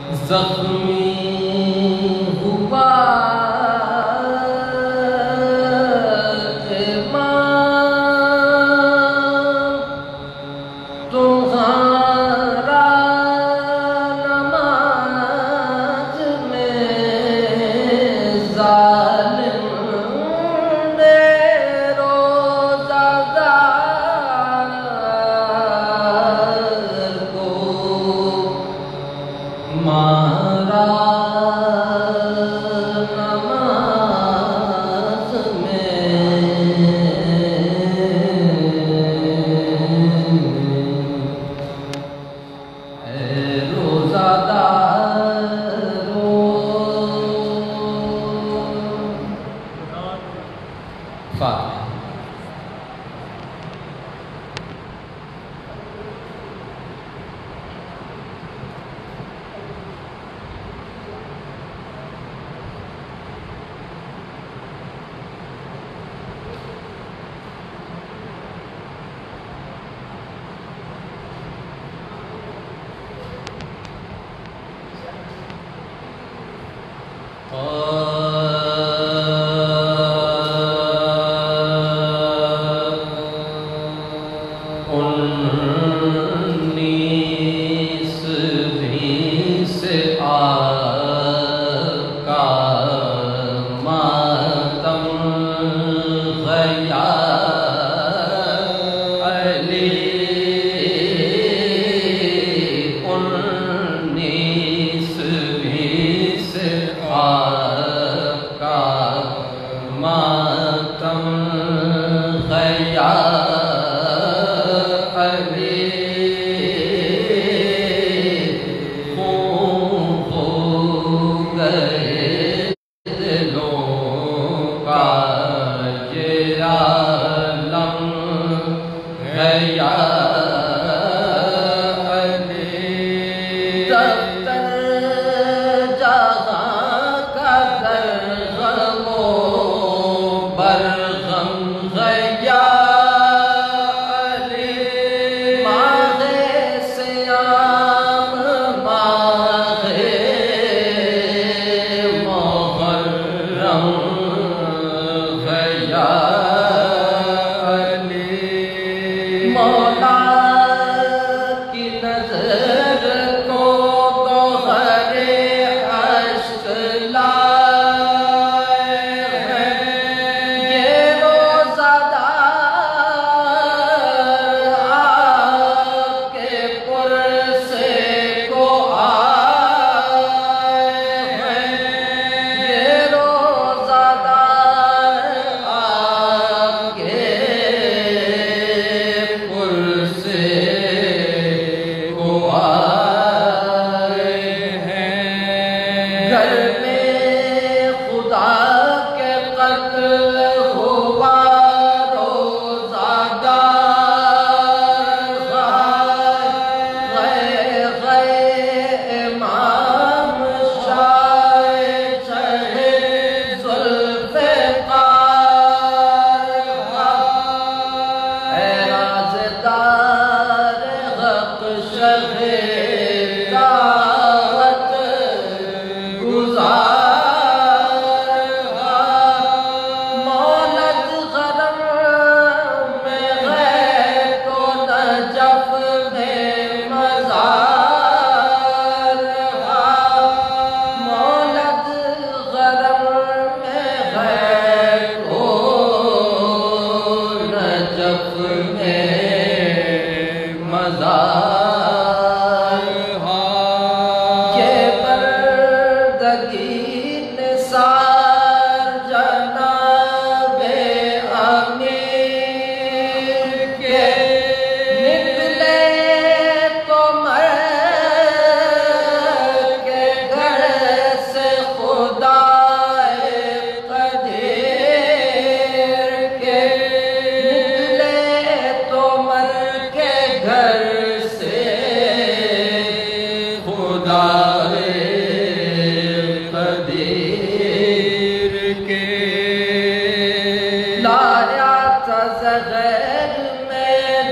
زخمی ہوا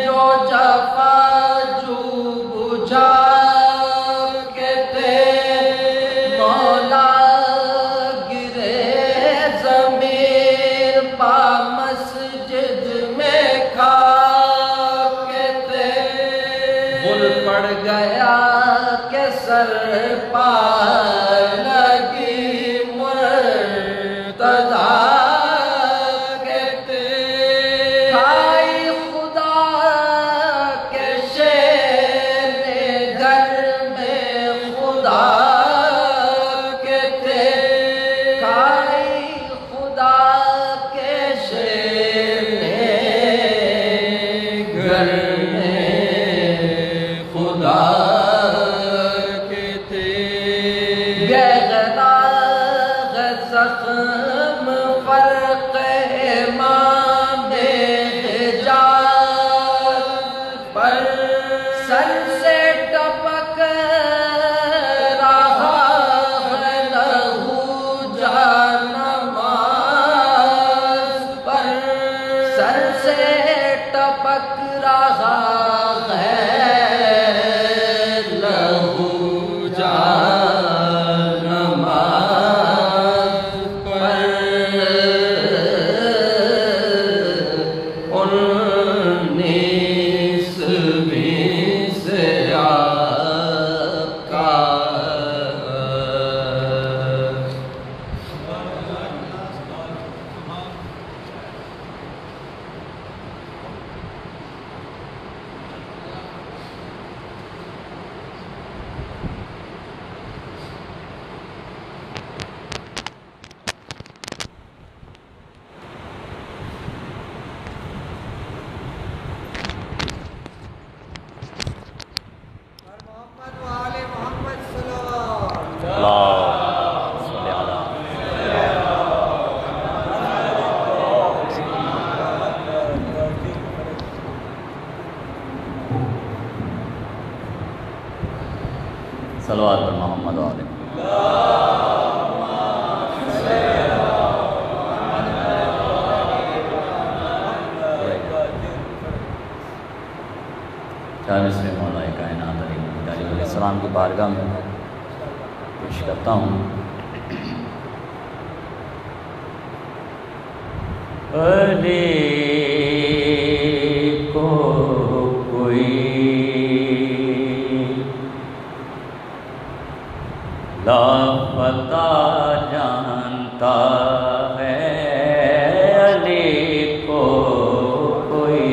جفا جو بجھا کے تیرے کے سر پار لگی مرتضیٰ کہتے کھائی خدا کے شیر گھر میں خدا کہتے کھائی خدا کے شیر گھر زخم فرق امام حجاز پر سر سے ٹپک رہا ہے لہو جانماز پر سر سے ٹپک رہا ہے لہو صلوات پر محمد علیہ چالیسویں مولا کائنات علیہ السلام کی بارگاہ میں پیش کرتا ہوں علی کو کوئی لاپتہ جانتا ہے علی کو کوئی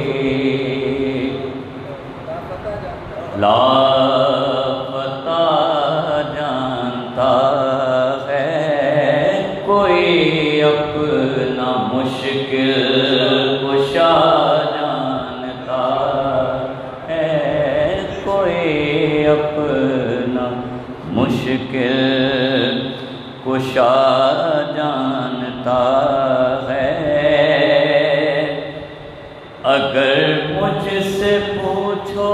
لاپتہ جانتا ہے کوئی اپنا مشکل کشا جانتا ہے کوئی اپنا مشکل کشا جانتا ہے اگر مجھ سے پوچھو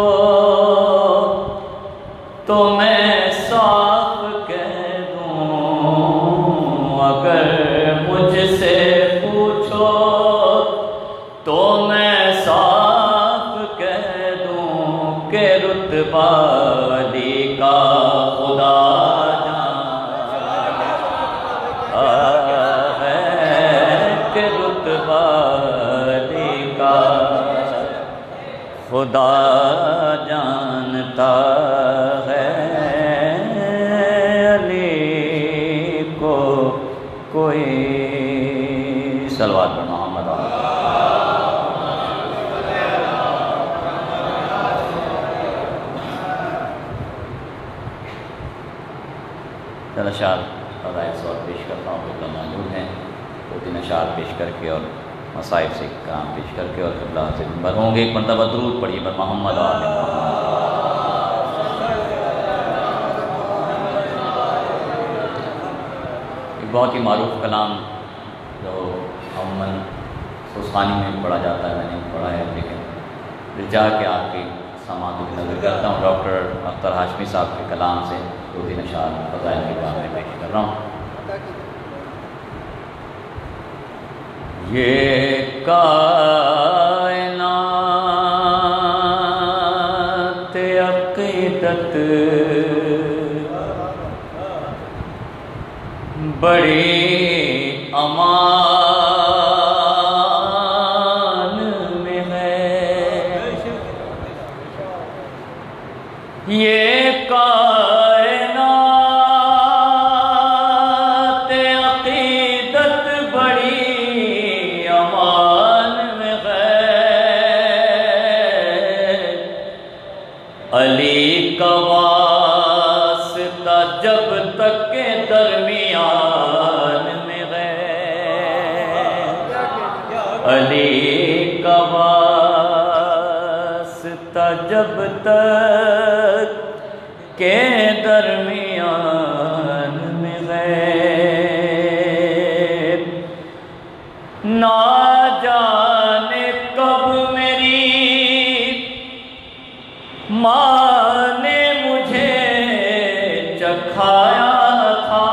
تو میں صاف کہہ دوں اگر مجھ سے پوچھو تو میں صاف کہہ دوں کہ رتبہ علی کا خدا جانتا ہے کہ رتبہ علی کا خدا جانتا ہے علی کو کوئی صلوات پر محمد چل اشعار فضائل سوال پیش کرتا ہوں قبلہ موجود ہیں 2-3 اشعار پیش کر کے اور مصائب سے کام پیش کر کے اور قبلہ سے منبر ہوں گے ایک مرتبہ درود پڑھیے پر محمد آل محمد ایک بہت ہی معروف کلام جو عموماً سوسخانی میں بھی پڑھا جاتا ہے میں نے پڑھا ہے لیکن رجا کے آپ کی سماعتوں کی نظر کرتا ہوں ڈاکٹر اختر ہاشمی صاحب کے کلام سے 2-3 اشعار فضائل کے کام میں پیش کر رہا ہوں یہ کائنات عقیدت بڑی امان میں ہے یہ جب تک کے درمیان میں غیر علی کا واسطہ جب تک کے درمیان میں غیر نہ جانے کب میری ماں نے مجھے چکھایا تھا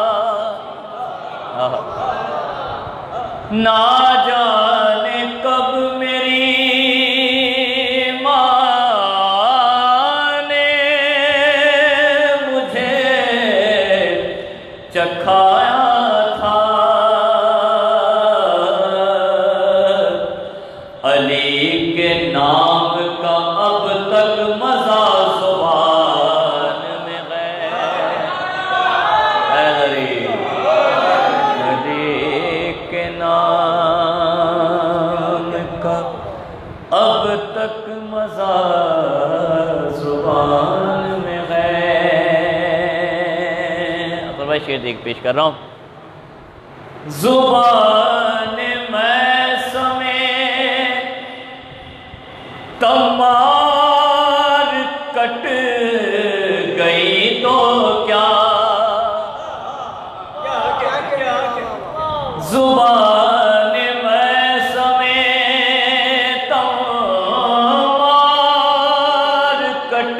نہ جانے کب میری ماں نے مجھے چکھایا تھا علی کے نام کا اب تک مزہ زبان میں غیر علی کے نام کا اب تک مزہ زبان میں غیر اکبر بھائی شعر دیکھ پیش کر رہا ہوں زبان میں سمیت تمار کٹ گئی تو کیا زبان میں سمیت تمار کٹ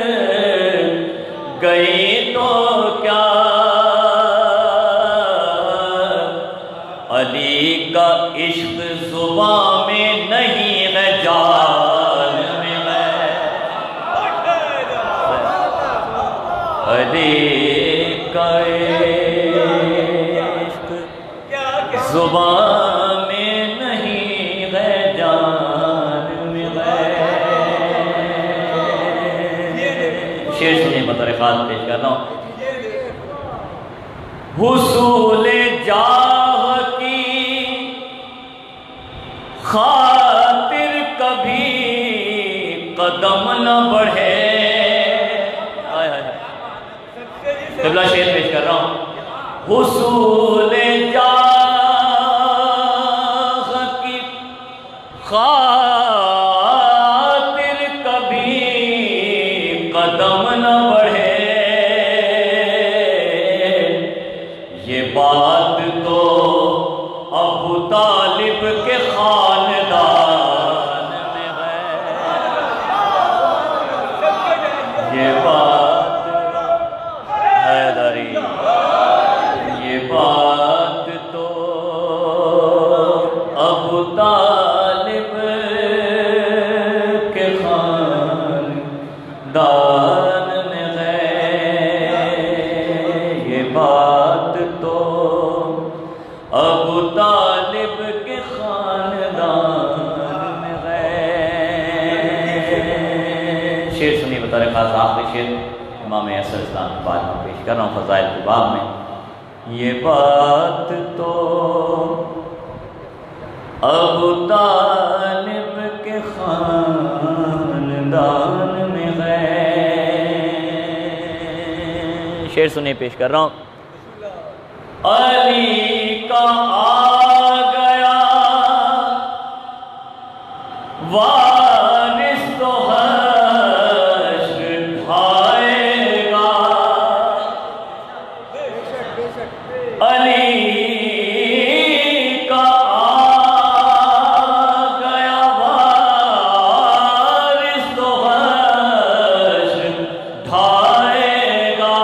گئی تو کیا علی کا عشق زبان میں نہیں ہے جان میں علی کا عشق زبان میں نہیں ہے جان میں شعر سنیں بطور خاص پیش کر رہا ہوں حصول جاہ کی خاطر کبھی قدم نہ بڑھے قبلہ شعر پیش کر رہا ہوں حصول جاہ کی خاطر کبھی قدم نہ بڑھے یہ بات تو ابو طالب کے خاندان میں ہے یہ بات حیدری یہ بات تو ابو طالب کے خاندان میں ہے یہ بات تو ابو طالب کے خاندان میں ہے شعر سنی بطور خاص آخری شعر امام اصل اسلام کے بعد میں پیش کر رہا ہوں فضائل کے باب میں یہ بات تو ابو طالب کے خاندان میں ہے شعر سنی پیش کر رہا ہوں علی کا آ گیا وارث تو حشر ڈھائے گا علی کا آ گیا وارث تو حشر ڈھائے گا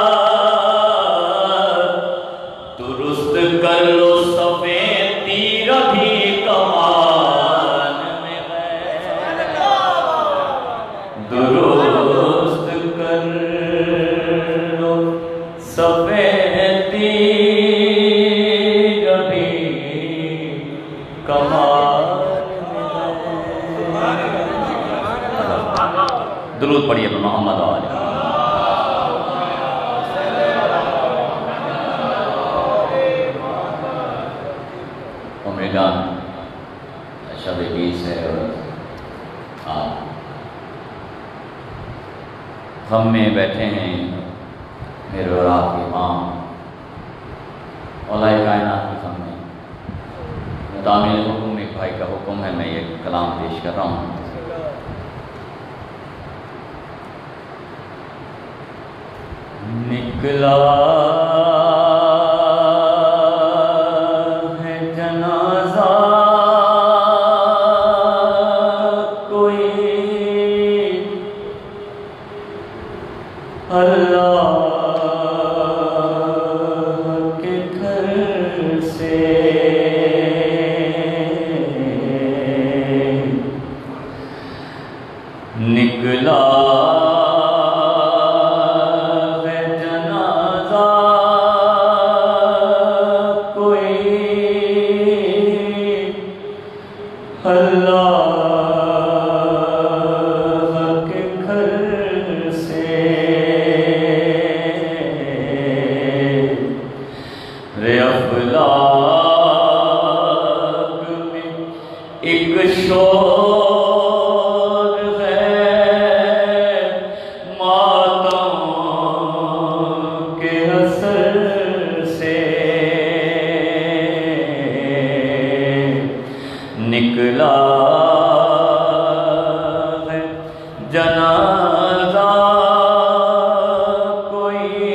درست کر لو سفید تیر بھی کمان میں ہے درست کر لو سفید تیر بھی کمان میں ہے درود پڑھیے محمد علیہ شب 20 ہے اور آپ غم میں بیٹھے ہیں میرے اور آپ کے امام مولا کائنات کے سامنے تعمیل حکم ایک بھائی کا حکم ہے، میں یہ کلام پیش کر رہا ہوں۔ نکلا ہے جنازہ کوئی اللہ کے گھر سے، نکلا نکلا ہے جنازہ کوئی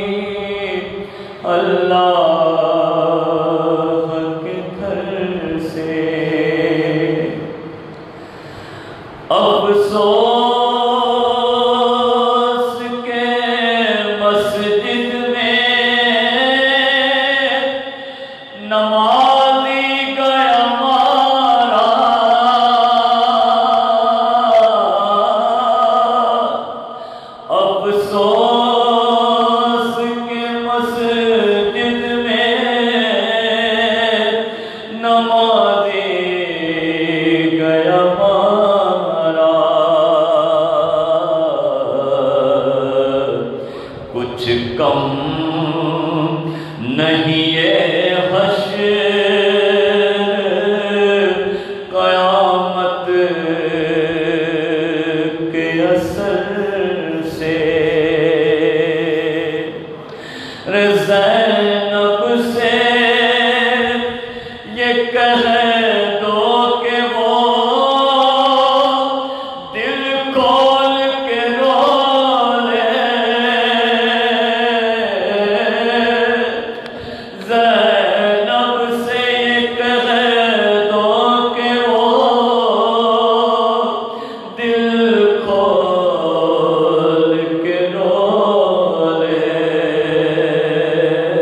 اللہ کے گھر سے، افسوس کے مسجد میں نمازی گیا کم نہیں یہ حشر قیامت کے اثر سے، زینب سے یہ کہہ دو کہ وہ دل کھول کے رو لے، زینب سے یہ کہہ دو کہ وہ دل کھول کے رو لے،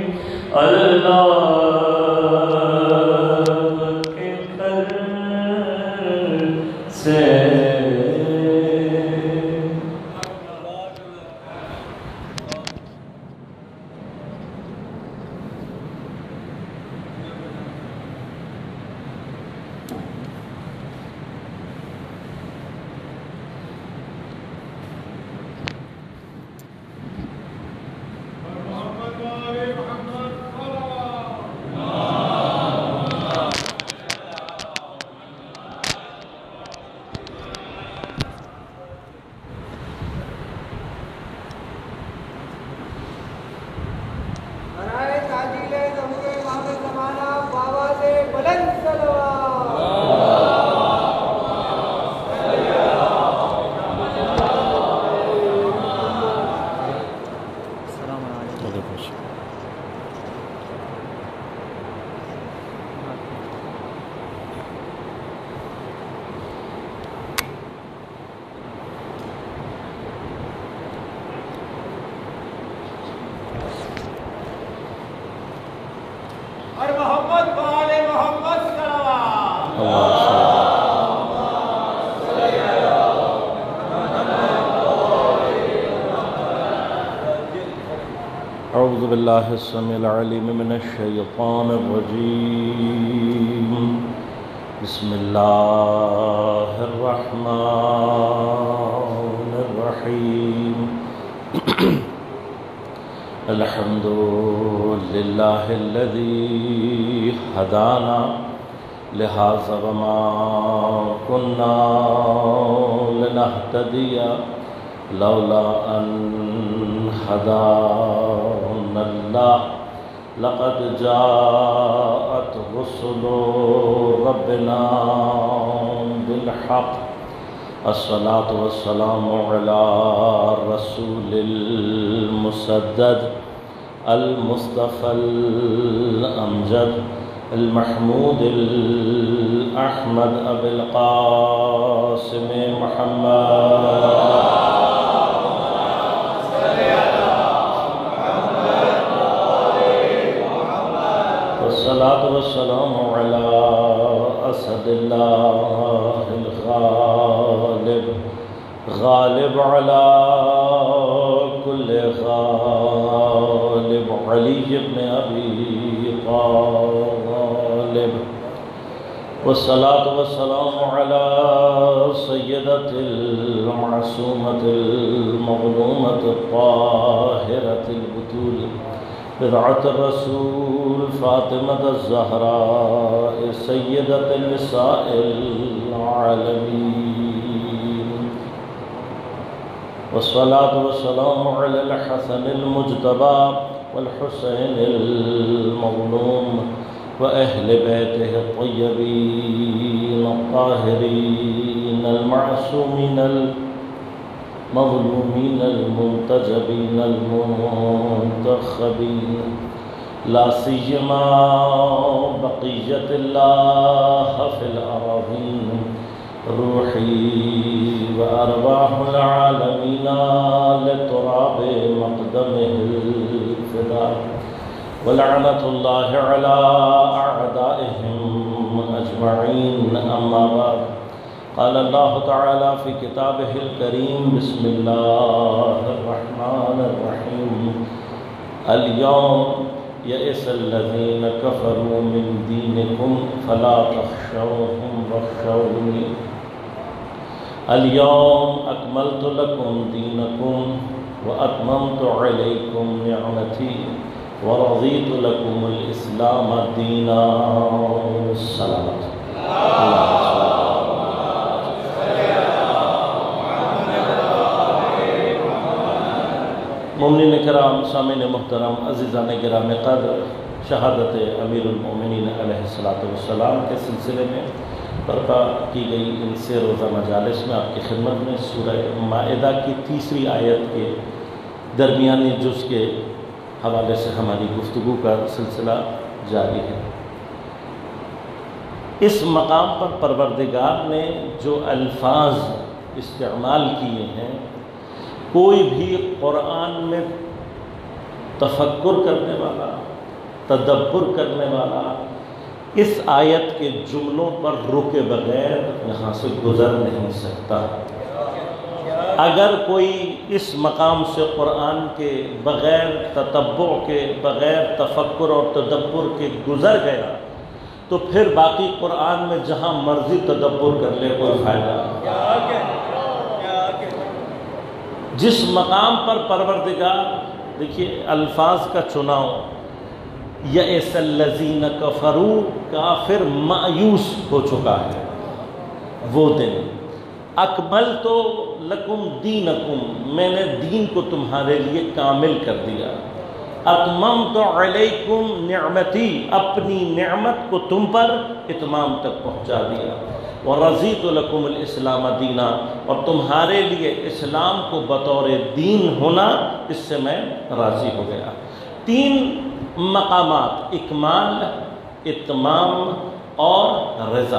اللہ کے گھر سے أعوذ بالله السميع العليم من الشيطان الرجيم بسم الله الرحمن الرحيم الحمد لله الذي هدانا لهذا وما كنا لنهتدي لولا أن هدانا الله لقد جاءت رسل ربنا بالحق الصلاة والسلام على الرسول المسدد المصطفى الأمجد المحمود الأحمد أبي القاسم محمد والصلاة والسلام على أسد الله الغالب غالب على كل غالب علي بن أبي طالب والصلاة والسلام على سيدة المعصومة المظلومة الطاهرة البتول بضعة الرسول فاطمة الزهراء سيدة نساء العالمين والصلاة والسلام على الحسن المجتبى والحسين المظلوم وأهل بيته الطيبين الطاهرين المعصومين المظلومين المنتجبين المنتخبين لا سيما بقية الله في الأراضين روحي وأرواح العالمين لتراب مقدمه الفداء ولعنة الله على أعدائهم أجمعين أما بعد قال الله تعالى في كتابه الكريم بسم الله الرحمن الرحيم اليوم يئس الذين كفروا من دينكم فلا تخشوهم واخشوني اليوم أكملت لكم دينكم وأتممت عليكم نعمتي ورضيت لكم الإسلام دينا الصلاة مومنین کرام سامعین محترم عزیزان گرام قدر شہادت امیر المومنین علیہ السلام کے سلسلے میں برپا کی گئی ان سے روزہ مجالس میں آپ کی خدمت میں سورہ مائدہ کی 3 آیت کے درمیانی جز کے حوالے سے ہماری گفتگو کا سلسلہ جاری ہے۔ اس مقام پر پروردگار نے جو الفاظ استعمال کیے ہیں، کوئی بھی قرآن میں تفکر کرنے والا تدبر کرنے والا اس آیت کے جملوں پر رکے بغیر یہاں سے گزر نہیں سکتا۔ اگر کوئی اس مقام سے قرآن کے بغیر تتبع کے، بغیر تفکر اور تدبر کے گزر گیا تو پھر باقی قرآن میں جہاں مرضی تدبر کر لے کوئی فائدہ نہیں۔ جس مقام پر پروردگار، دیکھیے الفاظ کا چناؤ، یئس الذین کفروا، کافر مایوس ہو چکا ہے وہ دن، اکملت لکم دینکم، میں نے دین کو تمہارے لیے کامل کر دیا، اتممت علیکم نعمتی، اپنی نعمت کو تم پر اتمام تک پہنچا دیا، ورضیت لکم الاسلام دینا، اور تمہارے لیے اسلام کو بطور دین ہونا اس سے میں راضی ہو گیا۔ تین مقامات، اکمال، اتمام اور رضا،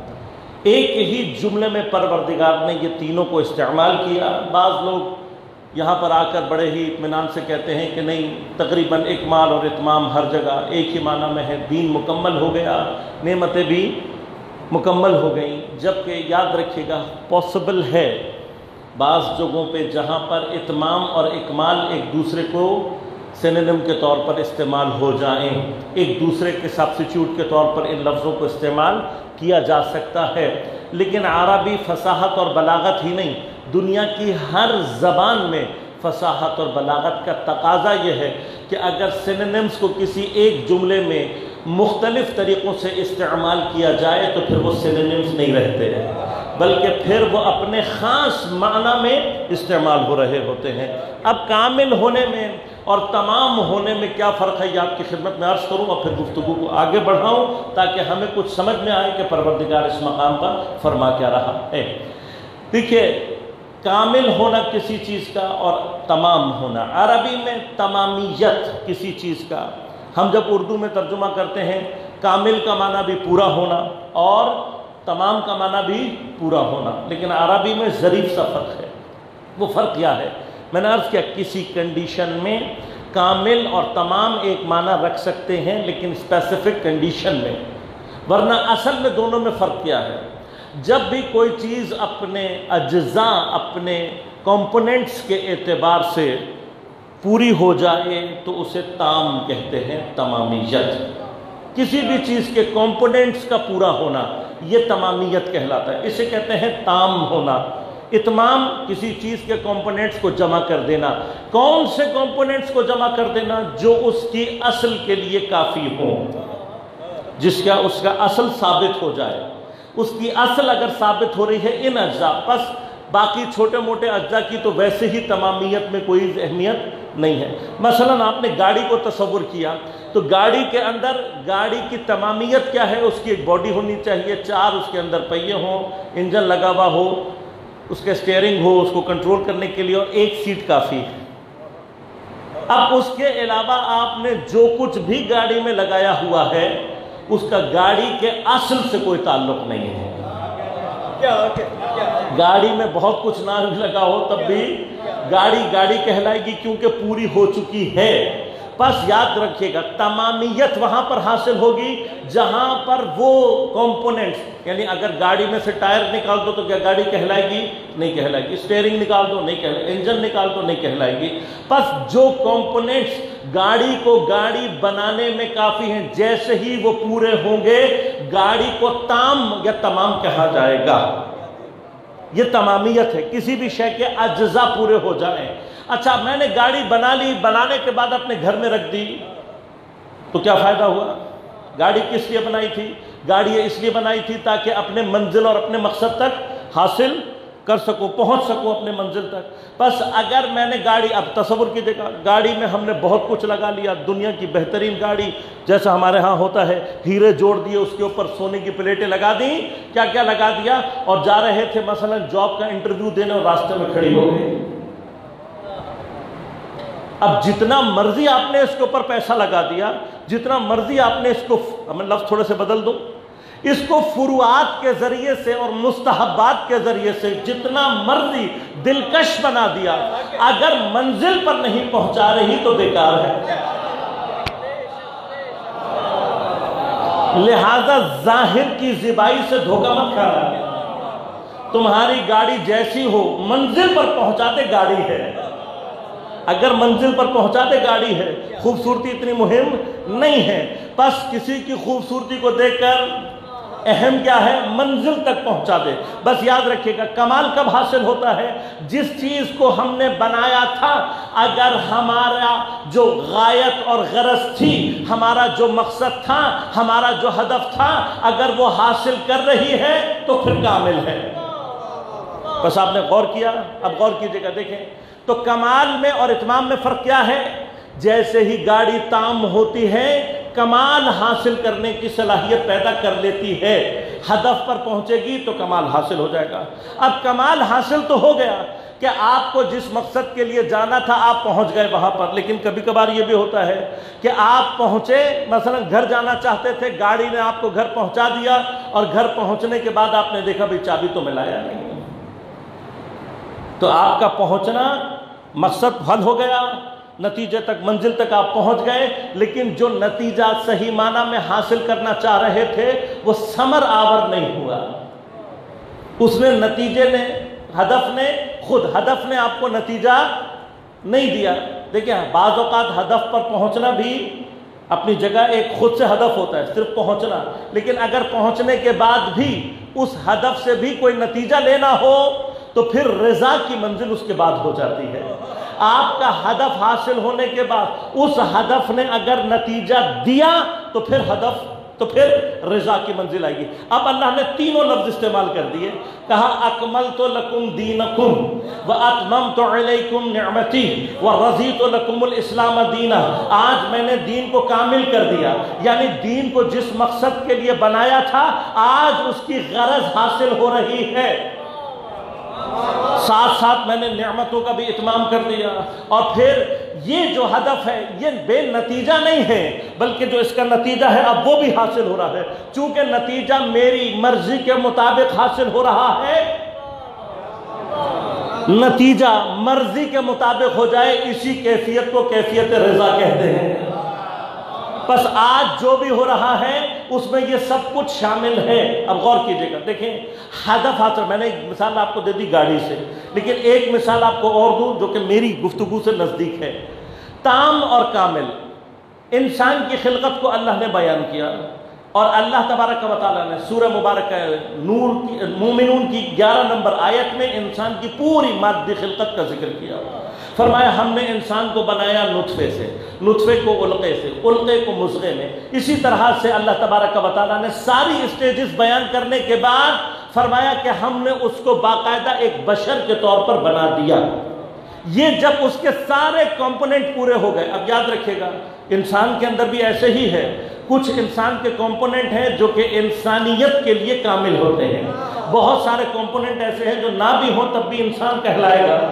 ایک ہی جملے میں پروردگار نے یہ تینوں کو استعمال کیا۔ بعض لوگ یہاں پر آ کر بڑے ہی اطمینان سے کہتے ہیں کہ نہیں، تقریباً اکمال اور اتمام ہر جگہ ایک ہی معنی میں ہے، دین مکمل ہو گیا، نعمتیں بھی مکمل ہو گئیں، جبکہ یاد رکھیے گا پاسبل ہے بعض جگہوں پہ جہاں پر اتمام اور اکمال ایک دوسرے کو سینونیم کے طور پر استعمال ہو جائیں، ایک دوسرے کے سبسٹیوٹ کے طور پر ان لفظوں کو استعمال کیا جا سکتا ہے، لیکن عربی فصاحت اور بلاغت ہی نہیں، دنیا کی ہر زبان میں فصاحت اور بلاغت کا تقاضا یہ ہے کہ اگر سینونیمز کو کسی ایک جملے میں مختلف طریقوں سے استعمال کیا جائے تو پھر وہ سینونیمز نہیں رہتے ہیں، بلکہ پھر وہ اپنے خاص معنی میں استعمال ہو رہے ہوتے ہیں۔ اب کامل ہونے میں اور تمام ہونے میں کیا فرق ہے یہ آپ کی خدمت میں عرض کروں اور پھر گفتگو کو آگے بڑھاؤں تاکہ ہمیں کچھ سمجھ میں آئے کہ پروردگار اس مقام پر فرما کیا رہا ہے۔ دیکھیے، کامل ہونا کسی چیز کا اور تمام ہونا، عربی میں تمامیت کسی چیز کا، ہم جب اردو میں ترجمہ کرتے ہیں کامل کا معنی بھی پورا ہونا اور تمام کا معنی بھی پورا ہونا، لیکن عربی میں ظریف سا فرق ہے۔ وہ فرق کیا ہے؟ میں نے عرض کیا کسی کنڈیشن میں کامل اور تمام ایک معنی رکھ سکتے ہیں لیکن اسپیسیفک کنڈیشن میں، ورنہ اصل میں دونوں میں فرق کیا ہے؟ جب بھی کوئی چیز اپنے اجزاء، اپنے کمپوننٹس کے اعتبار سے پوری ہو جائے تو اسے تام کہتے ہیں، تمامیت۔ کسی بھی چیز کے کمپوننٹس کا پورا ہونا یہ تمامیت کہلاتا ہے، اسے کہتے ہیں تام ہونا۔ اتمام کسی چیز کے کمپوننٹس کو جمع کر دینا۔ کون سے کمپوننٹس کو جمع کر دینا؟ جو اس کی اصل کے لیے کافی ہوں، جس کا اس کا اصل ثابت ہو جائے۔ اس کی اصل اگر ثابت ہو رہی ہے ان اجزاء، بس باقی چھوٹے موٹے اجزاء کی تو ویسے ہی تمامیت میں کوئی اہمیت نہیں ہے۔ مثلا آپ نے گاڑی کو تصور کیا تو گاڑی کے اندر گاڑی کی تمامیت کیا ہے؟ اس کی ایک باڈی ہونی چاہیے، 4 اس کے اندر پہیے ہوں، انجن لگا ہوا ہو، اس کے اسٹیئرنگ ہو، اس کو کنٹرول کرنے کے لیے، اور ایک سیٹ کافی ہے۔ اب اس کے علاوہ آپ نے جو کچھ بھی گاڑی میں لگایا ہوا ہے اس کا گاڑی کے اصل سے کوئی تعلق نہیں ہے۔ گاڑی میں بہت کچھ نہ لگا ہو تب بھی گاڑی کہلائے گی کیونکہ پوری ہو چکی ہے۔ بس یاد رکھیے گا تمامیت وہاں پر حاصل ہوگی جہاں پر وہ کمپوننٹس، یعنی اگر گاڑی میں سے ٹائر نکال دو تو کیا گاڑی کہلائے گی؟ نہیں کہلائے گی۔ اسٹیئرنگ نکال دو نہیں کہلائے گی، انجن نکال دو نہیں کہلائے گی۔ بس جو کمپوننٹس گاڑی کو گاڑی بنانے میں کافی ہیں، جیسے ہی وہ پورے ہوں گے گاڑی کو تام یا تمام کہا جائے گا۔ یہ تمامیت ہے، کسی بھی شے کے اجزاء پورے ہو جائیں۔ اچھا، میں نے گاڑی بنا لی، بنانے کے بعد اپنے گھر میں رکھ دی تو کیا فائدہ ہوا؟ گاڑی کس لیے بنائی تھی؟ گاڑی اس لیے بنائی تھی تاکہ اپنے منزل اور اپنے مقصد تک حاصل کر سکو، پہنچ سکو اپنے منزل تک۔ بس اگر میں نے گاڑی، اب تصور کیجیے گا گاڑی میں ہم نے بہت کچھ لگا لیا، دنیا کی بہترین گاڑی جیسا ہمارے ہاں ہوتا ہے، ہیرے جوڑ دیے، اس کے اوپر سونے کی پلیٹیں لگا دیں، کیا کیا لگا دیا، اور جا رہے تھے مثلا جاب کا انٹرویو دینے اور راستے میں کھڑی ہو گئی۔ اب جتنا مرضی آپ نے اس کے اوپر پیسہ لگا دیا، جتنا مرضی آپ نے اس کو، میں لفظ تھوڑے سے بدل دوں، اس کو فروعات کے ذریعے سے اور مستحبات کے ذریعے سے جتنا مرضی دلکش بنا دیا، اگر منزل پر نہیں پہنچا رہی تو بیکار ہے۔ لہذا ظاہر کی زیبائی سے دھوکہ مت کھانا. تمہاری گاڑی جیسی ہو منزل پر پہنچاتے گاڑی ہے. اگر منزل پر پہنچاتے گاڑی ہے، خوبصورتی اتنی مہم نہیں ہے. بس کسی کی خوبصورتی کو دیکھ کر اہم کیا ہے؟ منزل تک پہنچا دے. بس یاد رکھیے گا کمال کب حاصل ہوتا ہے؟ جس چیز کو ہم نے بنایا تھا اگر ہمارا جو غایت اور غرض تھی، ہمارا جو مقصد تھا، ہمارا جو ہدف تھا، اگر وہ حاصل کر رہی ہے تو پھر کامل ہے. بس آپ نے غور کیا؟ اب غور کیجئے گا. دیکھیں تو کمال میں اور اتمام میں فرق کیا ہے؟ جیسے ہی گاڑی تام ہوتی ہے کمال حاصل کرنے کی صلاحیت پیدا کر لیتی ہے، ہدف پر پہنچے گی تو کمال حاصل ہو جائے گا. اب کمال حاصل تو ہو گیا کہ آپ کو جس مقصد کے لیے جانا تھا آپ پہنچ گئے وہاں پر. لیکن کبھی کبھار یہ بھی ہوتا ہے کہ آپ پہنچے، مثلا گھر جانا چاہتے تھے، گاڑی نے آپ کو گھر پہنچا دیا اور گھر پہنچنے کے بعد آپ نے دیکھا بھئی چابی تو میں لایا نہیں. تو آپ کا پہنچنا مقصد حل ہو گیا، نتیجے تک منزل تک آپ پہنچ گئے، لیکن جو نتیجہ صحیح معنی میں حاصل کرنا چاہ رہے تھے وہ ثمر آور نہیں ہوا. اس نے نتیجے نے ہدف نے آپ کو نتیجہ نہیں دیا. دیکھیں بعض اوقات ہدف پر پہنچنا بھی اپنی جگہ ایک خود سے ہدف ہوتا ہے، صرف پہنچنا. لیکن اگر پہنچنے کے بعد بھی اس ہدف سے بھی کوئی نتیجہ لینا ہو تو پھر رضا کی منزل اس کے بعد ہو جاتی ہے. آپ کا ہدف حاصل ہونے کے بعد اس ہدف نے اگر نتیجہ دیا تو پھر رضا کی منزل آئے گی. اب اللہ نے تینوں لفظ استعمال کر دیے. کہا اکملت لکم دینکم واتممت علیکم نعمتی ورضیت لکم الاسلام دینا. آج میں نے دین کو کامل کر دیا، یعنی دین کو جس مقصد کے لیے بنایا تھا آج اس کی غرض حاصل ہو رہی ہے. ساتھ ساتھ میں نے نعمتوں کا بھی اتمام کر دیا. اور پھر یہ جو ہدف ہے یہ بے نتیجہ نہیں ہے، بلکہ جو اس کا نتیجہ ہے اب وہ بھی حاصل ہو رہا ہے. چونکہ نتیجہ میری مرضی کے مطابق حاصل ہو رہا ہے، نتیجہ مرضی کے مطابق ہو جائے اسی کیفیت کو کیفیت رضا کہتے ہیں. بس آج جو بھی ہو رہا ہے اس میں یہ سب کچھ شامل ہے. اب غور کیجئے گا. دیکھیں ہدف حاصل، میں نے ایک مثال آپ کو دے دی گاڑی سے، لیکن ایک مثال آپ کو اور دوں جو کہ میری گفتگو سے نزدیک ہے. تام اور کامل انسان کی خلقت کو اللہ نے بیان کیا، اور اللہ تبارک و تعالیٰ نے سورہ مبارکہ نور مومنون کی 11 نمبر آیت میں انسان کی پوری مادی خلقت کا ذکر کیا. فرمایا ہم نے انسان کو بنایا نطفے سے، نطفے کو علقے سے، علقے کو مضغے میں. اسی طرح سے اللہ تبارک و تعالیٰ نے ساری اسٹیجز بیان کرنے کے بعد فرمایا کہ ہم نے اس کو باقاعدہ ایک بشر کے طور پر بنا دیا. یہ جب اس کے سارے کمپوننٹ پورے ہو گئے. اب یاد رکھیے گا انسان کے اندر بھی ایسے ہی ہے، کچھ انسان کے کمپوننٹ ہیں جو کہ انسانیت کے لیے کامل ہوتے ہیں، بہت سارے کمپوننٹ ایسے ہیں جو نہ بھی ہوں تب بھی انسان کہلائے گا،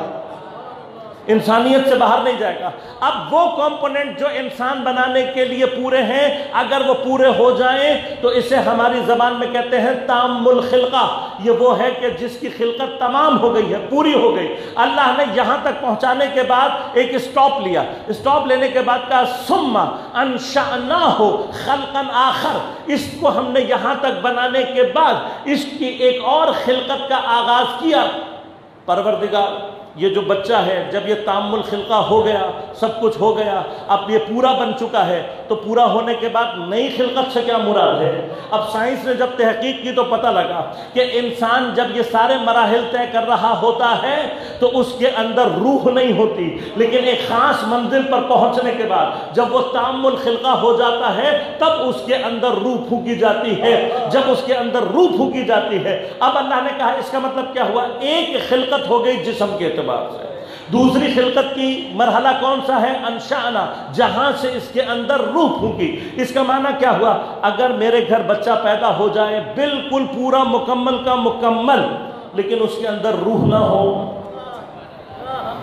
انسانیت سے باہر نہیں جائے گا. اب وہ کمپوننٹ جو انسان بنانے کے لیے پورے ہیں اگر وہ پورے ہو جائیں تو اسے ہماری زبان میں کہتے ہیں تام الخلقہ. یہ وہ ہے کہ جس کی خلقت تمام ہو گئی ہے، پوری ہو گئی. اللہ نے یہاں تک پہنچانے کے بعد ایک سٹاپ لیا. سٹاپ لینے کے بعد کہا ثم انشأناہ خلقا آخر. اس کو ہم نے یہاں تک بنانے کے بعد اس کی ایک اور خلقت کا آغاز کیا. پروردگار یہ جو بچہ ہے جب یہ تام الخلقہ ہو گیا، سب کچھ ہو گیا، اب یہ پورا بن چکا ہے، تو پورا ہونے کے بعد نئی خلقت سے کیا مراد ہے؟ اب سائنس نے جب تحقیق کی تو پتہ لگا کہ انسان جب یہ سارے مراحل طے کر رہا ہوتا ہے تو اس کے اندر روح نہیں ہوتی، لیکن ایک خاص منزل پر پہنچنے کے بعد جب وہ تام الخلقہ ہو جاتا ہے تب اس کے اندر روح پھونکی جاتی ہے. جب اس کے اندر روح پھونکی جاتی ہے اب اللہ نے کہا اس کا مطلب کیا ہوا؟ ایک خلقت ہو گئی جسم کے اعتبار سے. دوسری خلقت کی مرحلہ کون سا ہے؟ انشأنا، جہاں سے اس کے اندر روح پھونکی. اس کا معنی کیا ہوا؟ اگر میرے گھر بچہ پیدا ہو جائے بالکل پورا مکمل کا مکمل، لیکن اس کے اندر روح نہ ہو،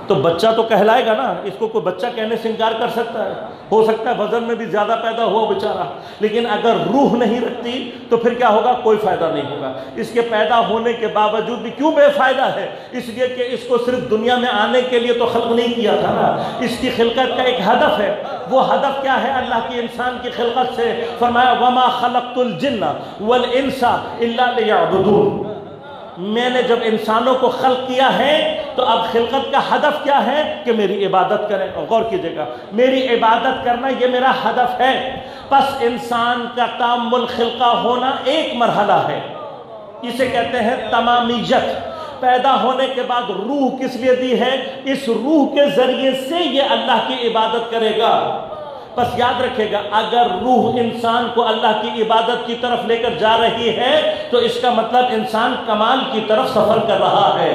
تو بچہ تو کہلائے گا نا، اس کو کوئی بچہ کہنے سے انکار کر سکتا ہے؟ ہو سکتا ہے وزن میں بھی زیادہ پیدا ہوا بیچارہ، لیکن اگر روح نہیں رکھتی تو پھر کیا ہوگا؟ کوئی فائدہ نہیں ہوگا۔ اس کے پیدا ہونے کے باوجود بھی کیوں بے فائدہ ہے؟ اس لیے کہ اس کو صرف دنیا میں آنے کے لیے تو خلق نہیں کیا تھا نا، اس کی خلقت کا ایک ہدف ہے۔ وہ ہدف کیا ہے اللہ کی انسان کی خلقت سے؟ فرمایا وَمَا خَلَقْتُ الْجِنَّ وَالْإِنسَ إِلَّا لِيَعْبُدُونَ۔ میں نے جب انسانوں کو خلق کیا ہے تو اب خلقت کا ہدف کیا ہے؟ کہ میری عبادت کریں۔ غور کیجئے گا، میری عبادت کرنا یہ میرا ہدف ہے۔ پس انسان کا تام الخلقہ ہونا ایک مرحلہ ہے، اسے کہتے ہیں تمامیت۔ پیدا ہونے کے بعد روح کس لیے دی ہے؟ اس روح کے ذریعے سے یہ اللہ کی عبادت کرے گا۔ بس یاد رکھے گا، اگر روح انسان کو اللہ کی عبادت کی طرف لے کر جا رہی ہے تو اس کا مطلب انسان کمال کی طرف سفر کر رہا ہے۔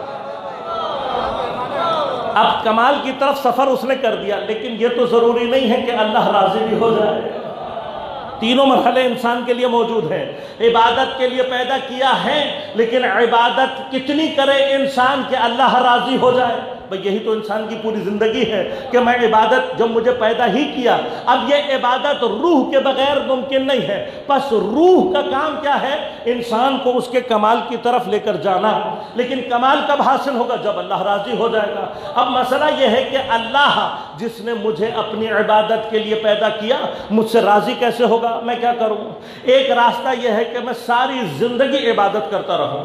اب کمال کی طرف سفر اس نے کر دیا، لیکن یہ تو ضروری نہیں ہے کہ اللہ راضی بھی ہو جائے۔ تینوں مرحلے انسان کے لیے موجود ہیں۔ عبادت کے لیے پیدا کیا ہے، لیکن عبادت کتنی کرے انسان کہ اللہ راضی ہو جائے؟ بھئی یہی تو انسان کی پوری زندگی ہے کہ میں عبادت، جب مجھے پیدا ہی کیا، اب یہ عبادت روح کے بغیر ممکن نہیں ہے۔ پس روح کا کام کیا ہے؟ انسان کو اس کے کمال کی طرف لے کر جانا۔ لیکن کمال کب حاصل ہوگا؟ جب اللہ راضی ہو جائے گا۔ اب مسئلہ یہ ہے کہ اللہ جس نے مجھے اپنی عبادت کے لیے پیدا کیا، مجھ سے راضی کیسے ہوگا؟ میں کیا کروں؟ ایک راستہ یہ ہے کہ میں ساری زندگی عبادت کرتا رہوں،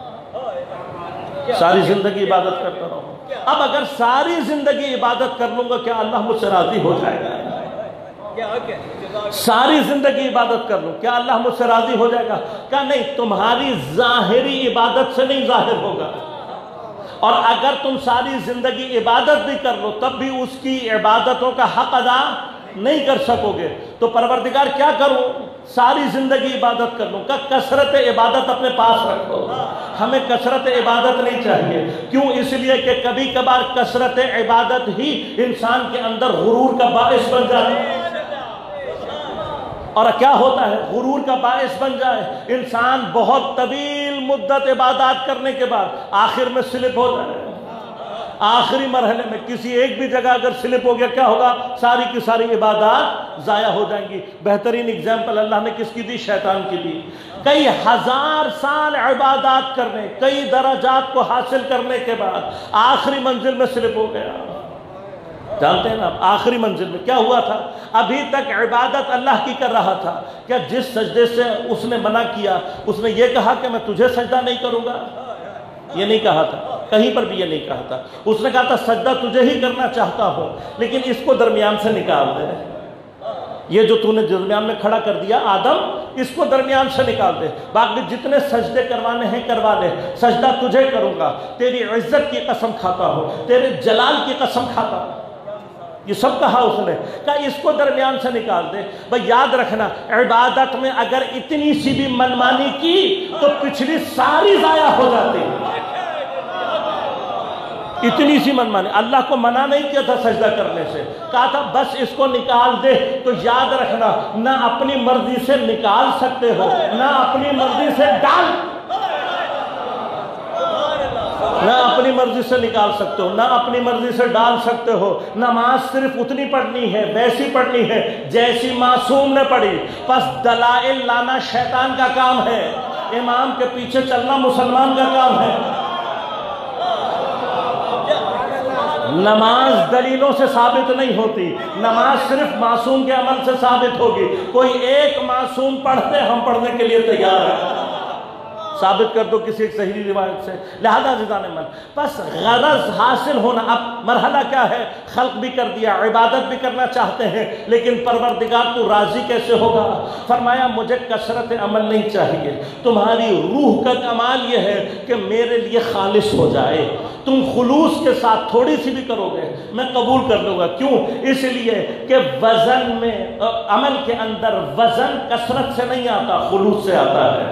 ساری زندگی عبادت کرتا رہوں۔ اب اگر ساری زندگی عبادت کر لوں گا، کیا اللہ مجھ سے راضی ہو جائے گا؟ ساری زندگی عبادت کر لوں، کیا اللہ مجھ سے راضی ہو جائے گا؟ کہا نہیں، تمہاری ظاہری عبادت سے نہیں ظاہر ہوگا، اور اگر تم ساری زندگی عبادت بھی کر لو تب بھی اس کی عبادتوں کا حق ادا نہیں کر سکو گے۔ تو پروردگار کیا کروں؟ ساری زندگی عبادت کر لوں۔ کہ کثرت عبادت اپنے پاس رکھو، ہمیں کثرت عبادت نہیں چاہیے۔ کیوں؟ اس لیے کہ کبھی کبھار کثرت عبادت ہی انسان کے اندر غرور کا باعث بن جائے۔ اور کیا ہوتا ہے؟ غرور کا باعث بن جائے، انسان بہت طویل مدت عبادات کرنے کے بعد آخر میں سلپ ہو جائے، آخری مرحلے میں کسی ایک بھی جگہ اگر سلپ ہو گیا، کیا ہوگا؟ ساری کی ساری عبادات ضائع ہو جائیں گی۔ بہترین اگزامپل اللہ نے کس کی دی؟ شیطان کی دی۔ کئی ہزار سال عبادات کرنے، کئی درجات کو حاصل کرنے کے بعد آخری منزل میں سلپ ہو گیا۔ جانتے ہیں نا آخری منزل میں کیا ہوا تھا؟ ابھی تک عبادت اللہ کی کر رہا تھا، کیا جس سجدے سے اس نے منع کیا، اس نے یہ کہا کہ میں تجھے سجدہ نہیں کروں گا؟ یہ نہیں کہا تھا، کہیں پر بھی یہ نہیں کہا تھا۔ اس نے کہا تھا سجدہ تجھے ہی کرنا چاہتا ہوں، لیکن اس کو درمیان سے نکال دے، یہ جو تو نے درمیان میں کھڑا کر دیا آدم، اس کو درمیان سے نکال دے، باقی جتنے سجدے کروانے ہیں کروا لے، سجدہ تجھے کروں گا، تیری عزت کی قسم کھاتا ہوں، تیرے جلال کی قسم کھاتا ہوں۔ یہ سب کہا اس نے، کہا اس کو درمیان سے نکال دے۔ بھئی یاد رکھنا، عبادت میں اگر اتنی سی بھی منمانی کی تو پچھلی ساری ضائع ہو جاتی ہے۔ اتنی سی منمانی، اللہ کو منع نہیں کیا تھا سجدہ کرنے سے، کہا تھا بس اس کو نکال دے۔ تو یاد رکھنا، نہ اپنی مرضی سے نکال سکتے ہو، نہ اپنی مرضی سے ڈال، نہ اپنی مرضی سے نکال سکتے ہو، نہ اپنی مرضی سے ڈال سکتے ہو۔ نماز صرف اتنی پڑھنی ہے، ویسی پڑھنی ہے جیسی معصوم نے پڑھی۔ پس دلائل لانا شیطان کا کام ہے، امام کے پیچھے چلنا مسلمان کا کام ہے۔ نماز دلیلوں سے ثابت نہیں ہوتی، نماز صرف معصوم کے عمل سے ثابت ہوگی۔ کوئی ایک معصوم پڑھتے، ہم پڑھنے کے لیے تیار ہیں، ثابت کر دو کسی ایک صحیح روایت سے۔ لہذا عزیزان من، پس غرض حاصل ہونا۔ اب مرحلہ کیا ہے؟ خلق بھی کر دیا، عبادت بھی کرنا چاہتے ہیں، لیکن پروردگار تو راضی کیسے ہوگا؟ فرمایا مجھے کثرت عمل نہیں چاہیے، تمہاری روح کا کمال یہ ہے کہ میرے لیے خالص ہو جائے۔ تم خلوص کے ساتھ تھوڑی سی بھی کرو گے، میں قبول کر لوں گا۔ کیوں؟ اس لیے کہ وزن میں، عمل کے اندر وزن کثرت سے نہیں آتا، خلوص سے آتا ہے۔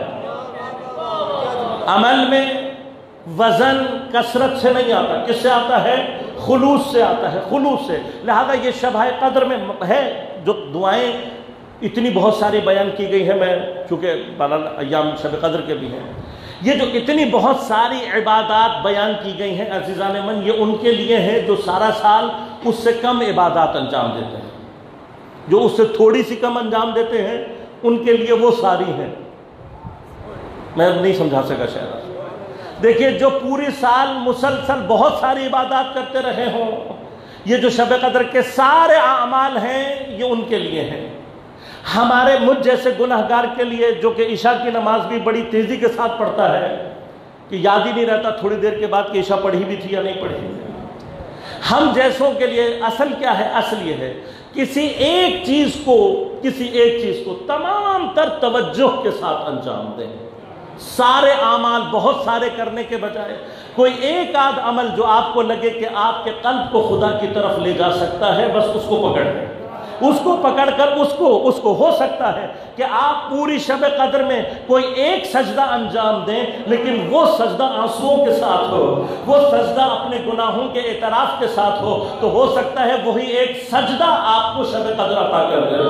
عمل میں وزن کثرت سے نہیں آتا، کس سے آتا ہے؟ خلوص سے آتا ہے، خلوص سے۔ لہذا یہ شبہ قدر میں ہے، جو دعائیں اتنی بہت ساری بیان کی گئی ہیں، میں چونکہ ایام شب قدر کے بھی ہیں، یہ جو اتنی بہت ساری عبادات بیان کی گئی ہیں عزیزان من، یہ ان کے لیے ہے جو سارا سال اس سے کم عبادات انجام دیتے ہیں، جو اس سے تھوڑی سی کم انجام دیتے ہیں ان کے لیے وہ ساری ہیں۔ میں نہیں سمجھا سکا شاید۔ دیکھیے جو پوری سال مسلسل بہت ساری عبادات کرتے رہے ہوں، یہ جو شب قدر کے سارے اعمال ہیں یہ ان کے لیے ہیں۔ ہمارے مجھ جیسے گناہگار کے لیے جو کہ عشاء کی نماز بھی بڑی تیزی کے ساتھ پڑھتا ہے کہ یاد ہی نہیں رہتا تھوڑی دیر کے بعد کہ عشاء پڑھی بھی تھی یا نہیں پڑھی، ہم جیسوں کے لیے اصل کیا ہے؟ اصل یہ ہے کسی ایک چیز کو تمام تر توجہ کے ساتھ انجام دیں۔ سارے اعمال بہت سارے کرنے کے بجائے کوئی ایک آدھ عمل جو آپ کو لگے کہ آپ کے قلب کو خدا کی طرف لے جا سکتا ہے، بس اس کو پکڑ لیں۔ اس کو پکڑ کر اس کو ہو سکتا ہے کہ آپ پوری شب قدر میں کوئی ایک سجدہ انجام دیں، لیکن وہ سجدہ آنسوؤں کے ساتھ ہو، وہ سجدہ اپنے گناہوں کے اعتراف کے ساتھ ہو، تو ہو سکتا ہے وہی ایک سجدہ آپ کو شب قدر عطا کر دے۔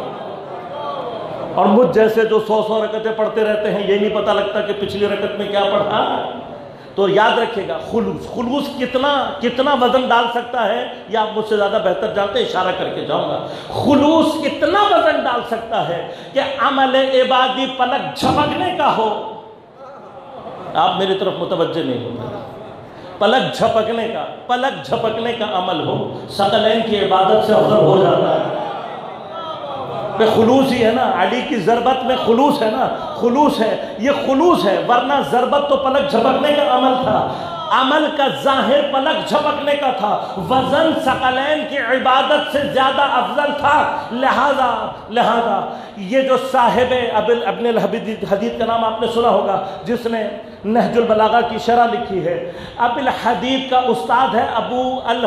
اور مجھ جیسے جو 100 رکعتیں پڑھتے رہتے ہیں، یہ نہیں پتہ لگتا کہ پچھلی رکعت میں کیا پڑھا۔ تو یاد رکھیے گا خلوص کتنا وزن ڈال سکتا ہے، یہ آپ مجھ سے زیادہ بہتر جانتے ہیں، اشارہ کر کے جاؤں گا۔ خلوص اتنا وزن ڈال سکتا ہے کہ عمل عبادی پلک جھپکنے کا ہو۔ آپ میری طرف متوجہ نہیں ہوتے۔ پلک جھپکنے کا عمل ہو، ثقلین کی عبادت سے افضل ہو جاتا ہے۔ خلوص ہی ہے نا، علی کی ضربت میں خلوص ہے نا، خلوص ہے، یہ خلوص ہے، ورنہ ضربت تو پلک جھپکنے کا عمل تھا، عمل کا ظاہر پلک جھپکنے کا تھا، وزن ثقلین کی عبادت سے زیادہ افضل تھا۔ لہذا یہ جو صاحب ابن الحدید کا نام آپ نے سنا ہوگا، جس نے نہج البلاغہ کی شرح لکھی ہے، ابن الحدید کا استاد ہے ابو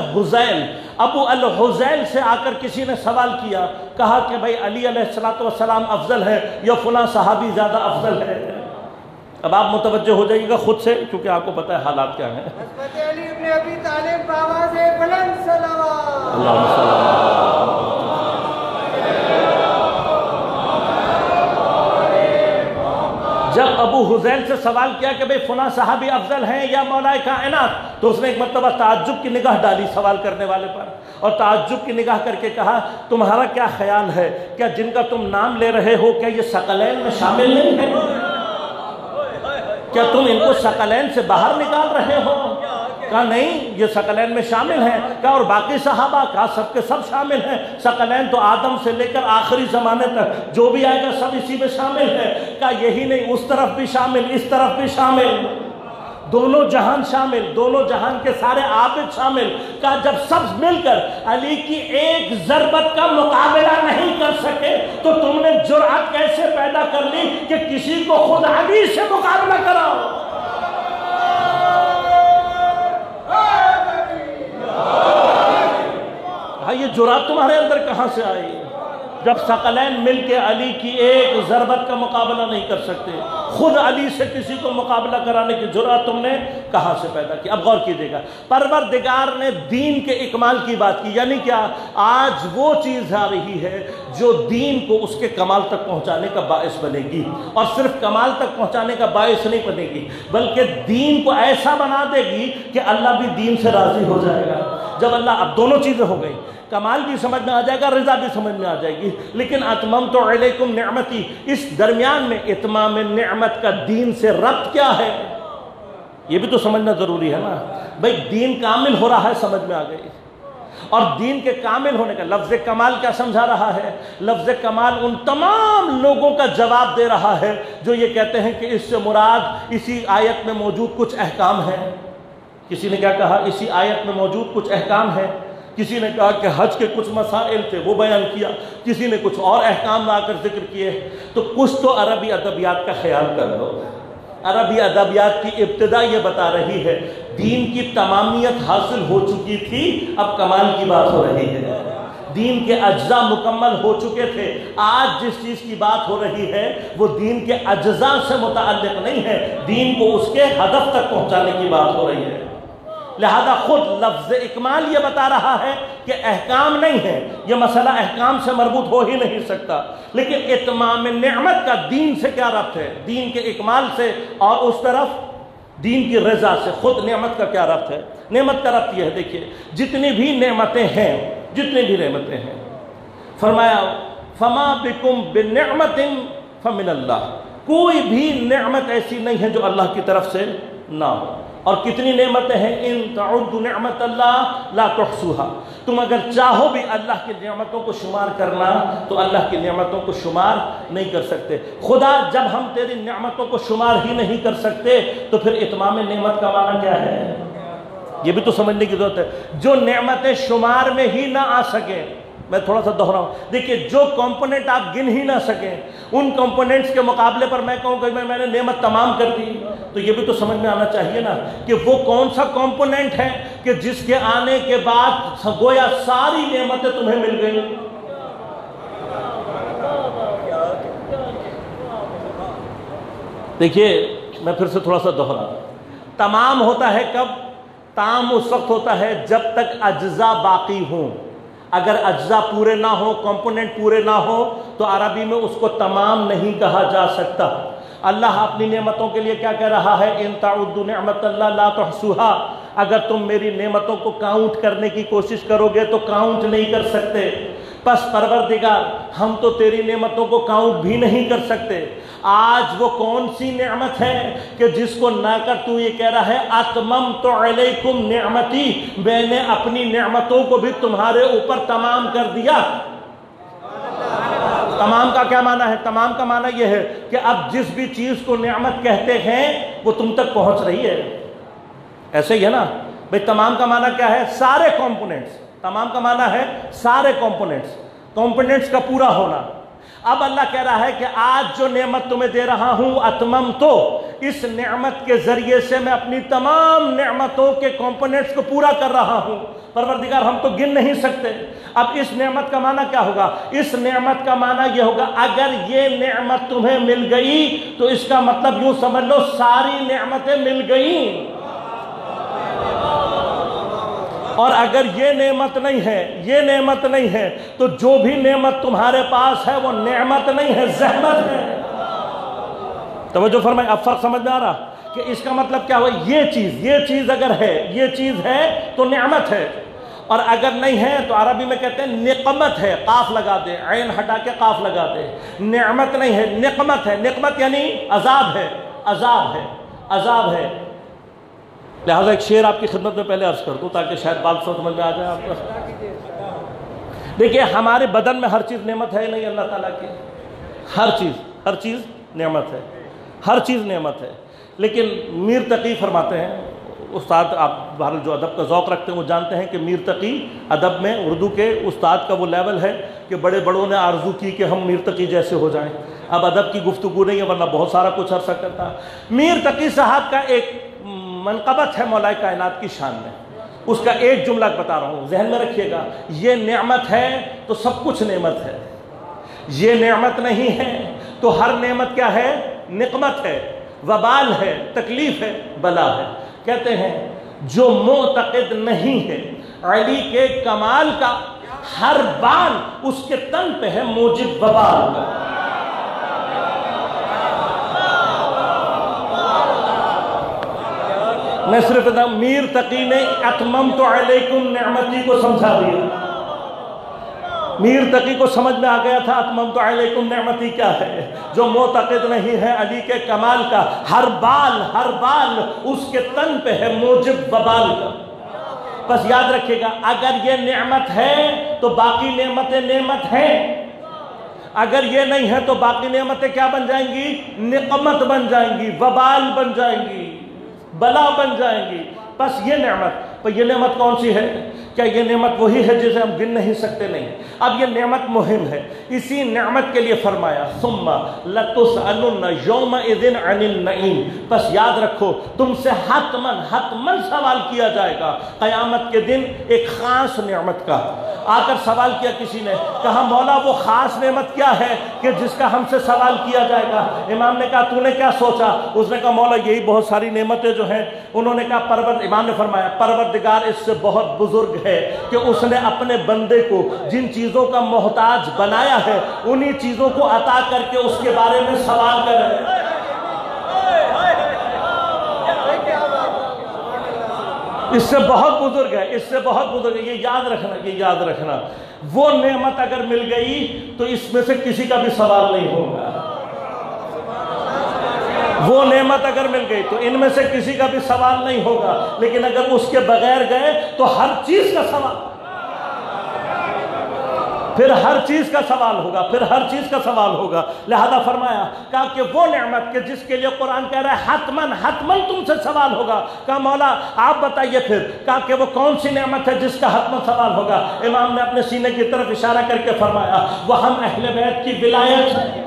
الحزیل سے آ کر کسی نے سوال کیا، کہا کہ بھائی علی علیہ السلام افضل ہے یا فلاں صحابی زیادہ افضل ہے؟ اب آپ متوجہ ہو جائیے گا خود سے، کیونکہ آپ کو پتہ ہے حالات کیا ہیں۔ حضرت علی ابن ابی طالب بآواز بلند صلوات۔ اللہم صلی اللہ علیہ۔ جب ابو حزیل سے سوال کیا کہ بھئی فلاں صحابی افضل ہیں یا مولا کائنات، تو اس نے ایک مرتبہ تعجب کی نگاہ ڈالی سوال کرنے والے پر، اور تعجب کی نگاہ کر کے کہا تمہارا کیا خیال ہے، کیا جن کا تم نام لے رہے ہو کیا یہ ثقلین میں شامل نہیں ہے؟ کیا تم ان کو ثقلین سے باہر نکال رہے ہو؟ کہا نہیں، یہ ثقلین میں شامل ہیں۔ کہا اور باقی صحابہ؟ کہا سب کے سب شامل ہیں، ثقلین تو آدم سے لے کر آخری زمانے تک جو بھی آئے گا سب اسی میں شامل ہے۔ کہا یہی نہیں، اس طرف بھی شامل، اس طرف بھی شامل، دونوں جہان شامل، دونوں جہان کے سارے عابد شامل۔ کہا جب سب مل کر علی کی ایک ضربت کا مقابلہ نہیں کر سکے تو تم نے جرأت کیسے پیدا کر لی کہ کسی کو خود علی سے مقابلہ کراؤ؟ یہ جرأت تمہارے اندر کہاں سے آئی جب ثقلین مل کے علی کی ایک ضربت کا مقابلہ نہیں کر سکتے؟ خود علی سے کسی کو مقابلہ کرانے کی جرأت تم نے کہاں سے پیدا کی؟ اب غور کیجئے گا، پروردگار نے دین کے اکمال کی بات کی، یعنی کیا؟ آج وہ چیز آ رہی ہے جو دین کو اس کے کمال تک پہنچانے کا باعث بنے گی، اور صرف کمال تک پہنچانے کا باعث نہیں بنے گی بلکہ دین کو ایسا بنا دے گی کہ اللہ بھی دین سے راضی ہو جائے گا۔ جب اللہ، اب دونوں چیزیں ہو گئی، کمال بھی سمجھ میں آ جائے گا، رضا بھی سمجھ میں آ جائے گی، لیکن اتممت علیکم نعمتی، اس درمیان میں اتمام نعمت کا دین سے ربط کیا ہے؟ یہ بھی تو سمجھنا ضروری ہے نا بھئی، دین کامل ہو رہا ہے، سمجھ میں آ گئی۔ اور دین کے کامل ہونے کا لفظ کمال کیا سمجھا رہا ہے؟ لفظ کمال ان تمام لوگوں کا جواب دے رہا ہے جو یہ کہتے ہیں کہ اس سے مراد اسی آیت میں موجود کچھ احکام ہیں۔ کسی نے کیا کہا؟ اسی آیت میں موجود کچھ احکام ہیں۔ کسی نے کہا کہ حج کے کچھ مسائل تھے وہ بیان کیا، کسی نے کچھ اور احکام لا کر ذکر کیے۔ تو کچھ تو عربی ادبیات کا خیال کر لو۔ عربی ادبیات کی ابتدا یہ بتا رہی ہے دین کی تمامیت حاصل ہو چکی تھی، اب کمال کی بات ہو رہی ہے۔ دین کے اجزاء مکمل ہو چکے تھے، آج جس چیز کی بات ہو رہی ہے وہ دین کے اجزاء سے متعلق نہیں ہے، دین کو اس کے ہدف تک پہنچانے کی بات ہو رہی ہے۔ لہذا خود لفظ اکمال یہ بتا رہا ہے کہ احکام نہیں ہے، یہ مسئلہ احکام سے مربوط ہو ہی نہیں سکتا، لیکن اتمام نعمت کا دین سے کیا ربط ہے؟ دین کے اکمال سے، اور اس طرف دین کی رضا سے خود نعمت کا کیا ربط ہے؟ نعمت کا ربط یہ ہے، دیکھیے جتنی بھی نعمتیں ہیں فرمایا فما بکم بنعمت فمن اللہ، کوئی بھی نعمت ایسی نہیں ہے جو اللہ کی طرف سے نہ ہو۔ اور کتنی نعمتیں ہیں؟ ان تعدوا نعمت اللہ لا تحصوها، تم اگر چاہو بھی اللہ کی نعمتوں کو شمار کرنا تو اللہ کی نعمتوں کو شمار نہیں کر سکتے۔ خدا جب ہم تیری نعمتوں کو شمار ہی نہیں کر سکتے تو پھر اتمام نعمت کا معنی کیا ہے؟ یہ بھی تو سمجھنے کی ضرورت ہے۔ جو نعمتیں شمار میں ہی نہ آ سکیں، میں تھوڑا سا دوہراؤں، دیکھیے جو کمپوننٹ آپ گن ہی نہ سکیں، ان کمپوننٹس کے مقابلے پر میں کہوں کہ میں نے نعمت تمام کر دی، تو یہ بھی تو سمجھ میں آنا چاہیے نا کہ وہ کون سا کمپوننٹ ہے کہ جس کے آنے کے بعد گویا ساری نعمتیں تمہیں مل گئی۔ دیکھیے میں پھر سے تھوڑا سا دوہرا، تمام ہوتا ہے کب؟ تام اس وقت ہوتا ہے جب تک اجزاء باقی ہوں۔ اگر اجزاء پورے نہ ہو، کمپوننٹ پورے نہ ہو، تو عربی میں اس کو تمام نہیں کہا جا سکتا۔ اللہ اپنی نعمتوں کے لیے کیا کہہ رہا ہے؟ ان تعدوا نعمت اللہ لا تحصوها، اگر تم میری نعمتوں کو کاؤنٹ کرنے کی کوشش کرو گے تو کاؤنٹ نہیں کر سکتے۔ پس پروردگار ہم تو تیری نعمتوں کو کاؤنٹ بھی نہیں کر سکتے۔ آج وہ کون سی نعمت ہے کہ جس کو نہ کر تو یہ کہہ رہا ہے اتممت علیکم نعمتی، میں نے اپنی نعمتوں کو بھی تمہارے اوپر تمام کر دیا۔ تمام کا کیا معنی ہے؟ تمام کا معنی یہ ہے کہ اب جس بھی چیز کو نعمت کہتے ہیں وہ تم تک پہنچ رہی ہے۔ ایسے ہی ہے نا بھئی، تمام کا معنی کیا ہے؟ سارے کمپوننٹس۔ تمام کا معنی ہے سارے کمپوننٹس کا پورا ہونا۔ اب اللہ کہہ رہا ہے کہ آج جو نعمت تمہیں دے رہا ہوں اتمم، تو اس نعمت کے ذریعے سے میں اپنی تمام نعمتوں کے کمپوننٹس کو پورا کر رہا ہوں۔ پروردگار ہم تو گن نہیں سکتے۔ اب اس نعمت کا معنی کیا ہوگا؟ اس نعمت کا معنی یہ ہوگا اگر یہ نعمت تمہیں مل گئی تو اس کا مطلب یوں سمجھ لو ساری نعمتیں مل گئیں، اور اگر یہ نعمت نہیں ہے تو جو بھی نعمت تمہارے پاس ہے وہ نعمت نہیں ہے، زحمت ہے۔ توجہ فرمائیں، اب فرق سمجھ میں آ رہا کہ اس کا مطلب کیا ہوا؟ یہ چیز اگر ہے، یہ چیز ہے تو نعمت ہے، اور اگر نہیں ہے تو عربی میں کہتے ہیں نقمت ہے، قاف لگا دے، عین ہٹا کے قاف لگا دے۔ نعمت نہیں ہے، نقمت ہے۔ نقمت یعنی عذاب ہے۔ لہذا ایک شعر آپ کی خدمت میں پہلے عرض کر دوں تاکہ شاید بات سمجھ میں آ جائے آپ کو۔ دیکھیے ہمارے بدن میں ہر چیز نعمت ہے نہیں اللہ تعالیٰ کی، ہر چیز نعمت ہے، ہر چیز نعمت ہے۔ لیکن میر تقی فرماتے ہیں، استاد آپ بہرحال جو ادب کا ذوق رکھتے ہیں وہ جانتے ہیں کہ میر تقی ادب میں اردو کے استاد کا وہ لیول ہے کہ بڑے بڑوں نے آرزو کی کہ ہم میر تقی جیسے ہو جائیں۔ اب ادب کی گفتگو نہیں ہے ورنہ بہت سارا کچھ عرض کرتا۔ میر تقی صاحب کا ایک منقبت ہے مولا کائنات کی شان میں، اس کا ایک جملہ بتا رہا ہوں، ذہن میں رکھیے گا۔ یہ نعمت ہے تو سب کچھ نعمت ہے، یہ نعمت نہیں ہے تو ہر نعمت کیا ہے؟ نقمت ہے، وبال ہے، تکلیف ہے، بلا ہے۔ کہتے ہیں جو معتقد نہیں ہے علی کے کمال کا، ہر بال اس کے تن پہ ہے موجب وبال کا۔ میں صرف میر تقی نے اتممت علیکم نعمتی کو سمجھا دیا۔ میر تقی کو سمجھ میں آ گیا تھا اتممت علیکم نعمتی کیا ہے۔ جو معتقد نہیں ہے علی کے کمال کا، ہر بال اس کے تن پہ ہے موجب وبال کا۔ بس یاد رکھیے گا اگر یہ نعمت ہے تو باقی نعمتیں نعمت ہیں، اگر یہ نہیں ہے تو باقی نعمتیں کیا بن جائیں گی؟ نقمت بن جائیں گی، وبال بن جائیں گی، بلا بن جائیں گی۔ بس یہ نعمت کون سی ہے کیا یہ نعمت وہی ہے جسے ہم گن نہیں سکتے؟ نہیں. اب یہ نعمت مہم ہے. اسی نعمت کے لیے فرمایا ثم لتسألن یومئذ عن النعیم. بس یاد رکھو تم سے حتماً سوال کیا جائے گا قیامت کے دن ایک خاص نعمت کا. آ کر سوال کیا کسی نے, کہا مولا وہ خاص نعمت کیا ہے کہ جس کا ہم سے سوال کیا جائے گا؟ امام نے کہا تو نے کیا سوچا؟ اس نے کہا مولا یہی بہت ساری نعمتیں جو ہیں. انہوں نے کہا امام نے فرمایا پروردگار اس سے بہت بزرگ ہے کہ اس نے اپنے بندے کو جن چیزوں کا محتاج بنایا ہے انہی چیزوں کو عطا کر کے اس کے بارے میں سوال کر رہے ہیں. اس سے بہت بزرگ ہے, اس سے بہت بزرگ ہے. یہ یاد رکھنا وہ نعمت اگر مل گئی تو اس میں سے کسی کا بھی سوال نہیں ہوگا. وہ نعمت اگر مل گئی تو ان میں سے کسی کا بھی سوال نہیں ہوگا. لیکن اگر اس کے بغیر گئے تو ہر چیز کا سوال, پھر ہر چیز کا سوال ہوگا. لہذا فرمایا کہا کہ وہ نعمت کہ جس کے لیے قرآن کہہ رہا ہے حتماً تم سے سوال ہوگا. کہا مولا آپ بتائیے پھر. کہا کہ وہ کون سی نعمت ہے جس کا حتماً سوال ہوگا؟ امام نے اپنے سینے کی طرف اشارہ کر کے فرمایا وہ ہم اہل بیت کی ولایت ہے,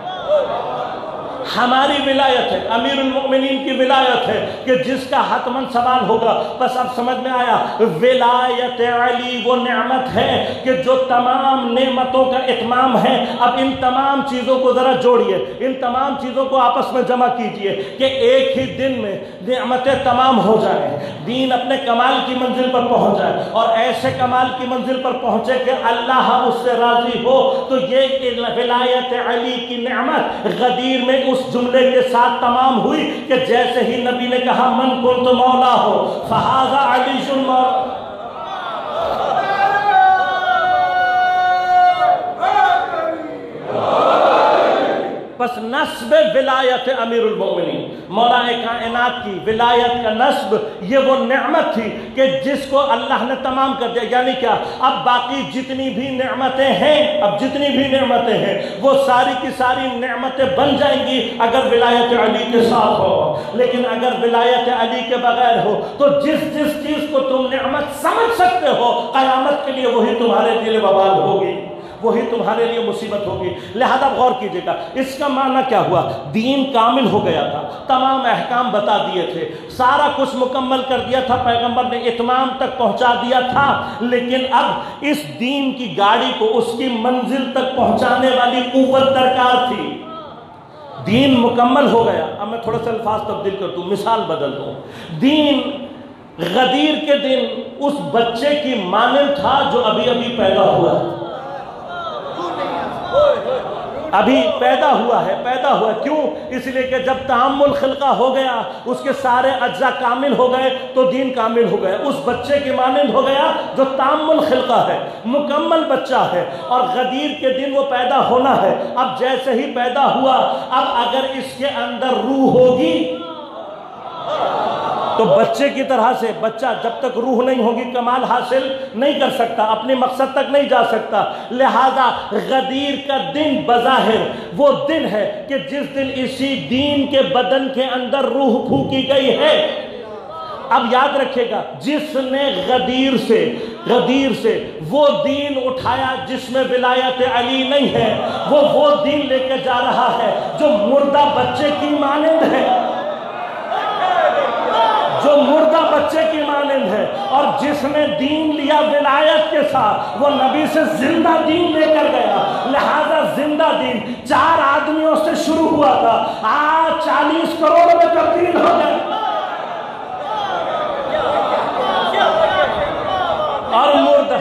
ہماری ولایت ہے, امیر المؤمنین کی ولایت ہے کہ جس کا حتماً سوال ہوگا. بس اب سمجھ میں آیا ولایت علی وہ نعمت ہے کہ جو تمام نعمتوں کا اتمام ہے. اب ان تمام چیزوں کو ذرا جوڑیے, ان تمام چیزوں کو آپس میں جمع کیجئے کہ ایک ہی دن میں نعمتیں تمام ہو جائیں, دین اپنے کمال کی منزل پر پہنچ جائے اور ایسے کمال کی منزل پر پہنچے کہ اللہ اس سے راضی ہو. تو یہ ولایت علی کی نعمت غدیر میں اس جملے کے ساتھ تمام ہوئی کہ جیسے ہی نبی نے کہا من کنت مولا ہو فہذا علی مولا. بس نسب ولایت امیر المؤمنین, مولا کائنات کی ولایت کا نسب یہ وہ نعمت تھی کہ جس کو اللہ نے تمام کر دیا. یعنی کیا؟ اب باقی جتنی بھی نعمتیں ہیں وہ ساری کی ساری نعمتیں بن جائیں گی اگر ولایت علی کے ساتھ ہو. لیکن اگر ولایت علی کے بغیر ہو تو جس چیز کو تم نعمت سمجھ سکتے ہو قیامت کے لیے وہی تمہارے لیے وبال ہوگی, وہی تمہارے لیے مصیبت ہوگی. لہذا غور کیجئے گا اس کا معنی کیا ہوا؟ دین کامل ہو گیا تھا, تمام احکام بتا دیے تھے, سارا کچھ مکمل کر دیا تھا, پیغمبر نے اتمام تک پہنچا دیا تھا. لیکن اب اس دین کی گاڑی کو اس کی منزل تک پہنچانے والی قوت درکار تھی. دین مکمل ہو گیا. اب میں تھوڑا سا الفاظ تبدیل کر دوں, مثال بدل دوں. دین غدیر کے دن اس بچے کی مانند تھا جو ابھی پیدا ہوا ہے, ابھی پیدا ہوا ہے. کیوں؟ اس لیے کہ جب تعامل خلقہ ہو گیا, اس کے سارے اجزاء کامل ہو گئے تو دین کامل ہو گیا. اس بچے کے مانند ہو گیا جو تعامل خلقہ ہے, مکمل بچہ ہے. اور غدیر کے دن وہ پیدا ہونا ہے. اب جیسے ہی پیدا ہوا, اب اگر اس کے اندر روح ہوگی تو بچے کی طرح سے بچہ جب تک روح نہیں ہوگی کمال حاصل نہیں کر سکتا, اپنے مقصد تک نہیں جا سکتا. لہذا غدیر کا دن بظاہر وہ دن ہے کہ جس دن اسی دین کے بدن کے اندر روح پھونکی گئی ہے. اب یاد رکھے گا, جس نے غدیر سے وہ دین اٹھایا جس میں ولایت علی نہیں ہے, وہ دین لے کے جا رہا ہے جو مردہ بچے کی مانند ہے, جو مردہ بچے کی مانند ہے. اور جس نے دین لیا ولایت کے ساتھ وہ نبی سے زندہ دین لے کر گیا. لہذا زندہ دین 4 آدمیوں سے شروع ہوا تھا, آج 40 کروڑ میں تبدیل ہو گیا. اور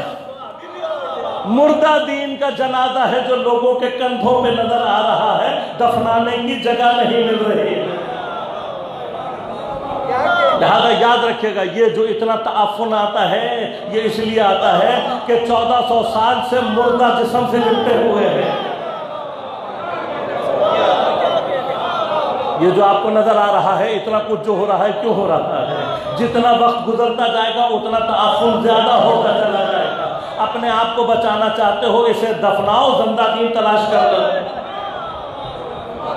مردہ دین کا جنازہ ہے جو لوگوں کے کندھوں پہ نظر آ رہا ہے, دفنانے کی جگہ نہیں مل رہی ہے. لہذا یاد رکھے گا یہ جو اتنا تعفن آتا ہے یہ اس لیے آتا ہے کہ 1400 سال سے مردہ جسم سے لپٹے ہوئے ہیں. یہ جو آپ کو نظر آ رہا ہے اتنا کچھ جو ہو رہا ہے کیوں ہو رہا ہے؟ جتنا وقت گزرتا جائے گا اتنا تعفن زیادہ ہوتا چلا جائے گا. اپنے آپ کو بچانا چاہتے ہو اسے دفناؤ, زندہ دین تلاش کر لو.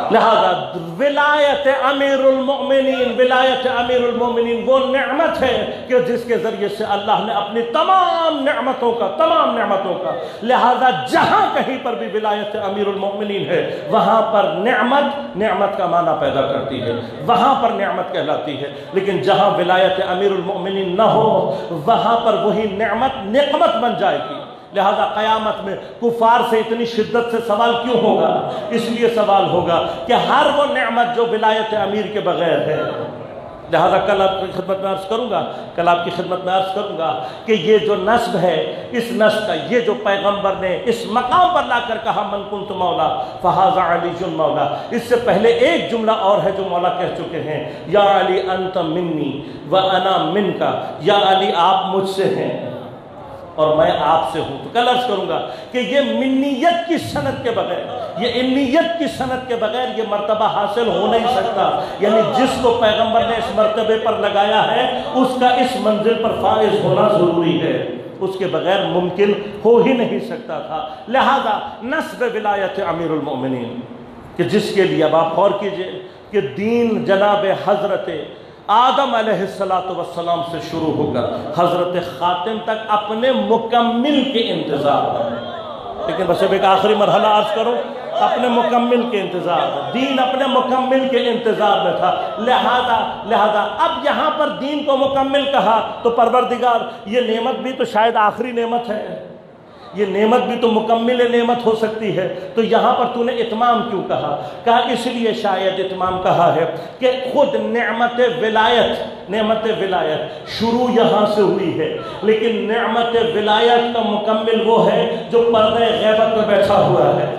لہذا ولایت امیر المومنین وہ نعمت ہے کہ جس کے ذریعے سے اللہ نے اپنی تمام نعمتوں کا لہذا جہاں کہیں پر بھی ولایت امیر المومنین ہے وہاں پر نعمت کا معنی پیدا کرتی ہے، وہاں پر نعمت کہلاتی ہے. لیکن جہاں ولایت امیر المومنین نہ ہو وہاں پر وہی نقمت بن جائے گی. لہذا قیامت میں کفار سے اتنی شدت سے سوال کیوں ہوگا؟ اس لیے سوال ہوگا کہ ہر وہ نعمت جو ولایت امیر کے بغیر ہے. لہذا کل آپ کی خدمت میں عرض کروں گا کہ یہ جو نسب ہے، اس نسب کا یہ جو پیغمبر نے اس مقام پر لا کر کہا من کنت مولا فہذا علی مولا، اس سے پہلے ایک جملہ اور ہے جو مولا کہہ چکے ہیں، یا علی انت منی وانا منکا، یا علی آپ مجھ سے ہیں اور میں آپ سے ہوں. تو کل عرض کروں گا کہ یہ منیت کی سند کے بغیر، یہ انیت کی سند کے بغیر یہ مرتبہ حاصل ہو نہیں سکتا. یعنی جس کو پیغمبر نے اس مرتبے پر لگایا ہے اس کا اس منزل پر فائز ہونا ضروری ہے، اس کے بغیر ممکن ہو ہی نہیں سکتا تھا. لہذا نسب ولایت امیر المومنین کہ جس کے لیے اب آپ غور کیجئے کہ دین جناب حضرت آدم علیہ السلام سے شروع ہو کر حضرت خاتم تک اپنے مکمل کے انتظار میں. لیکن بس اب ایک آخری مرحلہ عرض کروں، اپنے مکمل کے انتظار میں، دین اپنے مکمل کے انتظار میں تھا. لہذا اب یہاں پر دین کو مکمل کہا تو پروردگار یہ نعمت بھی تو شاید آخری نعمت ہے، یہ نعمت بھی تو مکمل نعمت ہو سکتی ہے، تو یہاں پر تو نے اتمام کیوں کہا اس لیے شاید اتمام کہا ہے کہ خود نعمت ولایت شروع یہاں سے ہوئی ہے، لیکن نعمت ولایت کا مکمل وہ ہے جو پردہ غیبت میں بیٹھا ہوا ہے.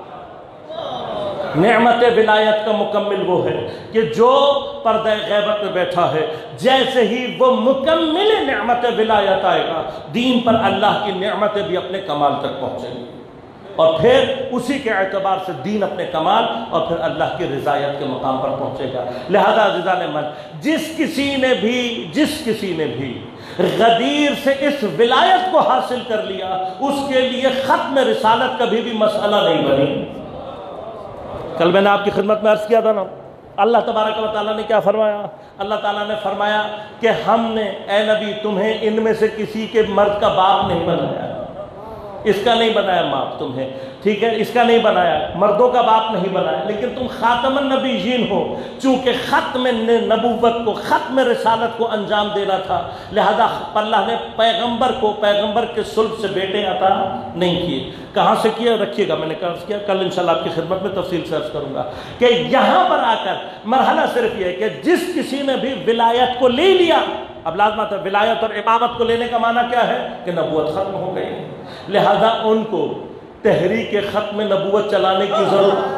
نعمت ولایت کا مکمل وہ ہے کہ جو پردہ غیبت میں بیٹھا ہے. جیسے ہی وہ مکمل نعمت ولایت آئے گا دین پر اللہ کی نعمتیں بھی اپنے کمال تک پہنچیں گی، اور پھر اسی کے اعتبار سے دین اپنے کمال اور پھر اللہ کی رضایت کے مقام پر پہنچے گا. لہذا عزیزان من، جس کسی نے بھی غدیر سے اس ولایت کو حاصل کر لیا اس کے لیے ختم رسالت کبھی بھی مسئلہ نہیں بنی. کل میں نے آپ کی خدمت میں عرض کیا تھا نا، اللہ تبارک و تعالیٰ نے کیا فرمایا؟ اللہ تعالیٰ نے فرمایا کہ ہم نے اے نبی تمہیں ان میں سے کسی کے مرد کا باپ نہیں بنایا، اس کا نہیں بنایا باپ تمہیں، ٹھیک ہے، اس کا نہیں بنایا، مردوں کا باپ نہیں بنایا، لیکن تم خاتم النبیین ہو. چونکہ ختم نبوت کو، ختم رسالت کو انجام دینا تھا، لہذا اللہ نے پیغمبر کے صلب سے بیٹے عطا نہیں کیے. کہاں سے کیا؟ رکھیے گا، میں نے عرض کیا کل انشاءاللہ آپ کی خدمت میں تفصیل سے عرض کروں گا کہ یہاں پر آ کر مرحلہ صرف یہ ہے کہ جس کسی نے بھی ولایت کو لے لیا، اب لازمات ہے ولایت اور امامت کو لینے کا معنی کیا ہے کہ نبوت ختم ہو گئی. لہذا ان کو تحریک ختم نبوت چلانے کی ضرورت.